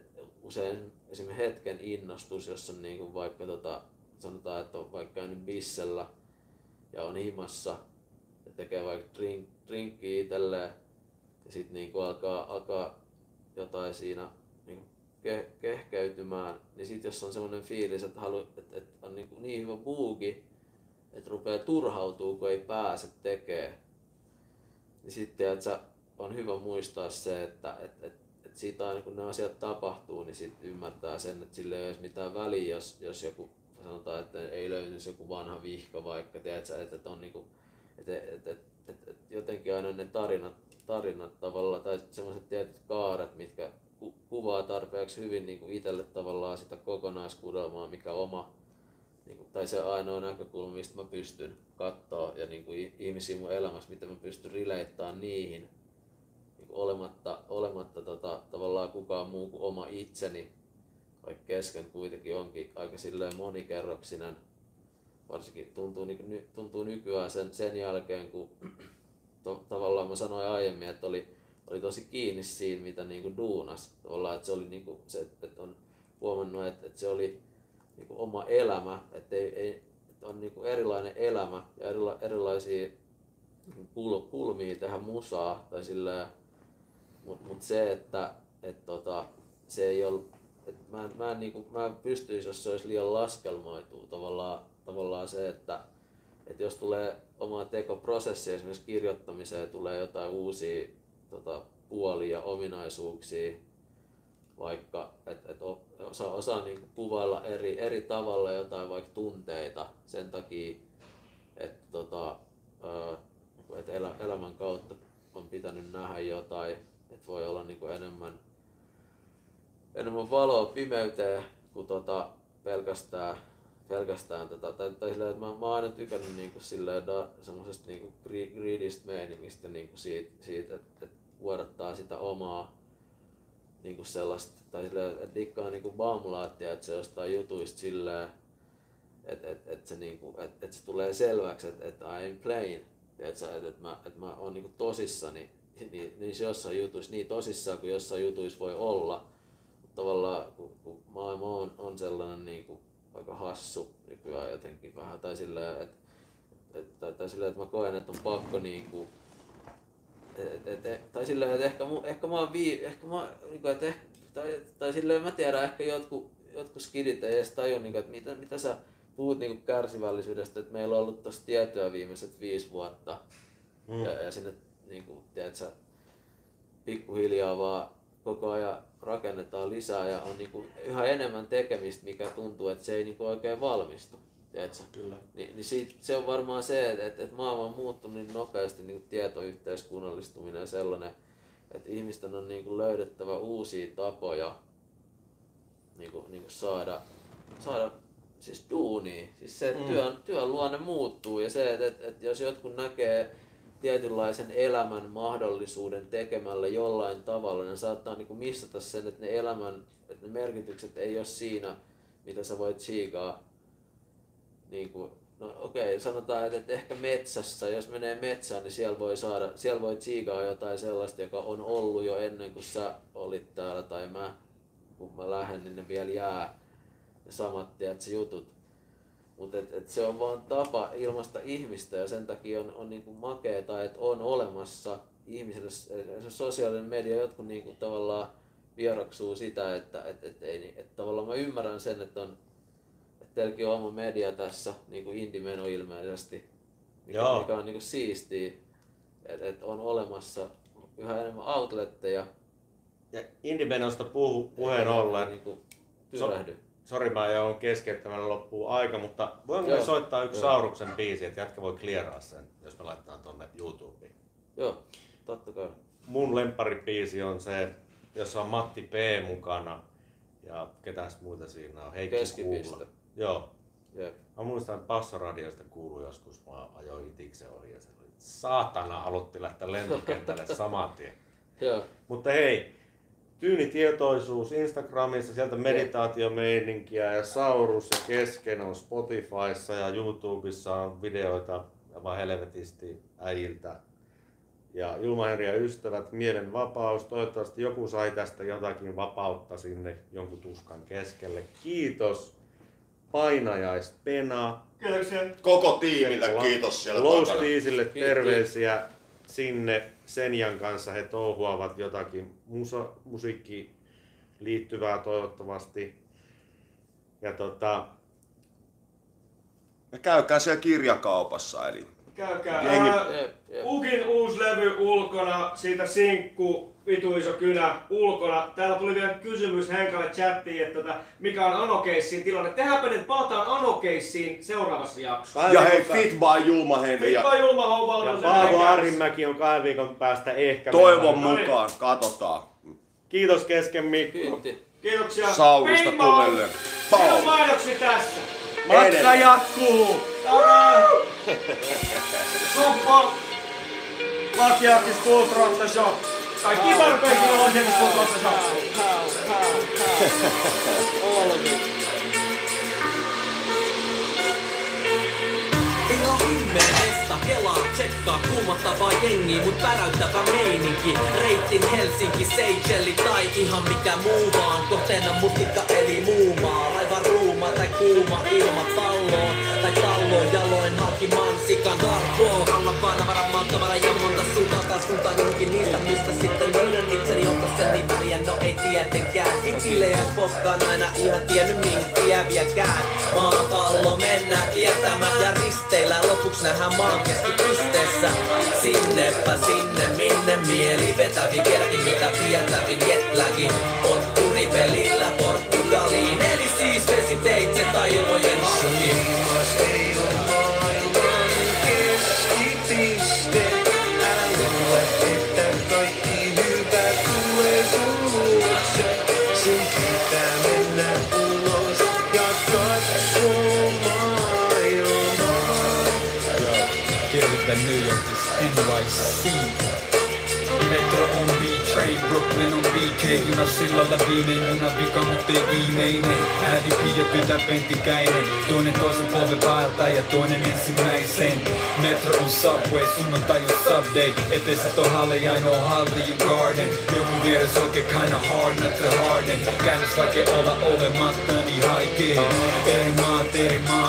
usein esimerkiksi hetken innostus, jos on niinku vaikka tota, sanotaan, että on vaikka käynyt bissellä ja on himassa ja tekee vaikka drink, drinkkiä itselleen ja sitten niinku alkaa, alkaa jotain siinä niinku ke, kehkeytymään, niin sitten jos on semmoinen fiilis, että, halu, että, että on niinku niin hyvä buugi, että rupeaa turhautuu, kun ei pääse tekemään, niin sitten että on hyvä muistaa se, että et, et, et siitä aina kun ne asiat tapahtuu, niin sitten ymmärtää sen, että sillä ei ole mitään väliä, jos, jos joku sanotaan, että ei löytyisi joku vanha vihko vaikka, tiedätkö, että, että on niinku, että, että, että, että, että jotenkin aina ne tarinat, tarinat tavallaan tai sellaiset tietyt kaaret, mitkä ku, kuvaa tarpeeksi hyvin niinku itselle tavallaan sitä kokonaiskudelmaa, mikä oma niinku, tai se ainoa näkökulma, mistä mä pystyn katsoa ja niinku ihmisiä mun elämässä, miten mä pystyn rileittämään niihin niinku olematta, olematta tota, tavallaan kukaan muu kuin oma itseni, vaikka kesken kuitenkin onkin aika silleen monikerroksinen, varsinkin tuntuu, niin, tuntuu nykyään sen, sen jälkeen, kun to, tavallaan mä sanoin aiemmin, että oli, oli tosi kiinni siinä, mitä niinku duunas. Tavallaan, että se oli niinku, se, että on huomannut, että, että se oli niinku oma elämä, että, ei, ei, että on niinku erilainen elämä ja erila, erilaisia kul, kulmia tähän musaa, tai silleen, mut, mut se, että et, tota, se ei ole, et mä, mä, en, niinku, mä en pystyisi, jos se olisi liian laskelmoitua, tavallaan, tavallaan se, että et jos tulee omaa tekoprosessia, esimerkiksi kirjoittamiseen tulee jotain uusia tota, puolia ja ominaisuuksia, vaikka et, et osaa, osaa niinku kuvailla eri, eri tavalla jotain vaikka tunteita sen takia, että tota, et elä, elämän kautta on pitänyt nähdä jotain, että voi olla niinku enemmän, enemmän valoa pimeyteen kuin tota, pelkästään pelkästään tätä, tai, tai silleen, että mä, mä oon aina tykännyt niinku silleen da, semmosesta niinku greedistä meiningistä niinku siitä, siitä että et vuodattaa sitä omaa niinku sellaista, tai silleen, että dikkaa niinku baamulaattia, että se jostain jutuista silleen, että et, et se niinku, että et se tulee selväksi, että et I am playing, että et, et mä, et mä oon niinku tosissani niin, niissä jossain jutuissa, niin tosissaan kuin jossain jutuissa voi olla, mutta tavallaan kun, kun maailma on, on sellainen niinku aika hassu nykyään jotenkin vähän, tai silleen, että et, tai, tai silleen, että mä koen, että on pakko niinku, et, et, et, tai silleen, että ehkä, ehkä mä oon vii, ehkä mä, niinku, että ehkä, tai, tai silleen mä tiedän, ehkä jotkut, jotkut skidit ei edes tajua, niinku, että mitä, mitä sä puhut niinku kärsivällisyydestä, että meillä on ollut tossa tietoa viimeiset viisi vuotta, mm. ja, ja sinne niinku, tiedätkö, pikkuhiljaa vaan koko ajan rakennetaan lisää ja on niinku yhä enemmän tekemistä, mikä tuntuu, että se ei niinku oikein valmistu. Kyllä. Ni, niin siitä, se on varmaan se, että, että, että maailma on muuttunut niin nopeasti, niin tietoyhteiskunnallistuminen ja sellainen, että ihmisten on niinku löydettävä uusia tapoja niinku, niinku saada, saada siis duunia. Siis se, että mm. työn, työn luonne muuttuu ja se, että, että, että jos jotkut näkee tietynlaisen elämän mahdollisuuden tekemällä jollain tavalla, ne saattaa niinku missata sen, että ne elämän, että ne merkitykset ei ole siinä, mitä sä voit tsiikaa. Niinku, no okei, okay, sanotaan, että, että ehkä metsässä, jos menee metsään, niin siellä voi saada, siellä voi tsiikaa jotain sellaista, joka on ollut jo ennen kuin sä olit täällä tai mä, kun mä lähden, niin ne vielä jää ne samat tiedätkö, jutut. Mutta et, et se on vaan tapa ilmaista ihmistä ja sen takia on, on niinku makeeta, että on olemassa ihmisille, sosiaalinen media, jotkut niinku tavallaan vieraksuu sitä, että et, et, ei, et tavallaan mä ymmärrän sen, että on, et teilläkin on oma media tässä, niinku indie-meno ilmeisesti, mikä, mikä on niinku siistiä, että et on olemassa yhä enemmän outletteja. Ja indie-menosta puhu, puheen ollen, niinku pyrähdy. So- Sori, mä joudun keskeyttämään loppuun aika, mutta voinko me soittaa yksi Joo. Sauruksen biisi, että jätkä voi clearaa sen, jos me laitetaan tonne YouTubeen? Joo, totta kai. Mun lempparibiisi on se, jossa on Matti P mukana ja ketäs muuta siinä on, Heikki Kuula. Joo. Jep. Mä muistan, että Bassoradiosta kuului joskus, mä ajoin itiksen ohi ja se oli saatana, aloitti lähteä lentokentälle saman tien. Joo. Mutta hei, Tyynitietoisuus Instagramissa, sieltä meditaatiomeininkiä ja Saurus ja Kesken on Spotifyssa ja YouTubessa on videoita aivan helvetisti äijiltä. Ja Julma Henri ja ystävät, mielen vapaus. Toivottavasti joku sai tästä jotakin vapautta sinne jonkun tuskan keskelle. Kiitos Painajaispena. Kiitoksia. Koko tiimille kiitos siellä takana. Loustiisille terveisiä sinne. Senjan kanssa he touhuavat jotakin musa, musiikkiin liittyvää toivottavasti. Ja tota... Ja käykää siellä kirjakaupassa, eli Käykää. Jengi- Ää, Ukin uusi levy ulkona, siitä sinkku, vitu iso kynä ulkona. Täällä tuli vielä kysymys Henkalle chattiin, että tota, mikä on Anokeissin tilanne. Tehdäänpä nyt, palataan Anokeissiin seuraavassa jaksossa. ja hei, Fit by Julma Henri. Nyt Ja vaan Julma Houvalla Ja on Paavo Arhinmäki on kahden viikon päästä ehkä. toivon meillä. mukaan, katsotaan. Kiitos kesken Mikko. Kyyti. Kiitoksia. Saurista Ping-pong. tulelle. Meillä on Pau. mainoksi tässä. Matka jatkuu! Takaa. Suppo! Lakiakis Full Throttle Shop! Kaikki tarpeeksi on sen fotossa. Ihan himmeestä kelaa, tsekkaa kuumottavaa jengi, mut päräyttävä meininki. Reitin Helsinki, Seychelli tai ihan mikä muu vaan. Kohteena mutikka eli muu maa. Laiva ruuma tai kuuma ilma talloon. Tai talloon jaloin halki mansikan arvoon. Kallan vaana varamaan tavara ja monta suuntaan taas suuntaan johonkin niistä, mistä sitten löydän itseni. Onko se niin väliä? No ei tietenkään. Itille ja koskaan aina ihan tiennyt minkä viekään. Maapallo mennään kiertämään ja risteillä. Lopuks nähdään maan keskipisteessä. Sinnepä sinne minne mieli vetävi. Kerkin mitä vietävin jetläkin. On kuripelillä Portugaliin. Eli siis vesiteitse tai ilmojen halki. Ei oo maailman keskipiste. Älä luule, että kaikki hyvä tulee sun luokse. Sun pitää mennä ulos ja katsoa maailmaa. Kirjoitan New Yorkissa N Y C. Metro on B-Train, Brooklyn on B K. Juna sillalla viimein, juna vika mut ei viimeinen. Äiti pidä pitää pentikäinen. Toinen toisen polven päältä ja toinen ensimmäisen. Metro on Subway, sunnuntai on Subday. Eteessä on Halle, ainoa Hallin Garden. Joku vieres oikein kinda hard, not the harden. Käännös vaikea olla olematta niin haikee. Eri maat, eri maat.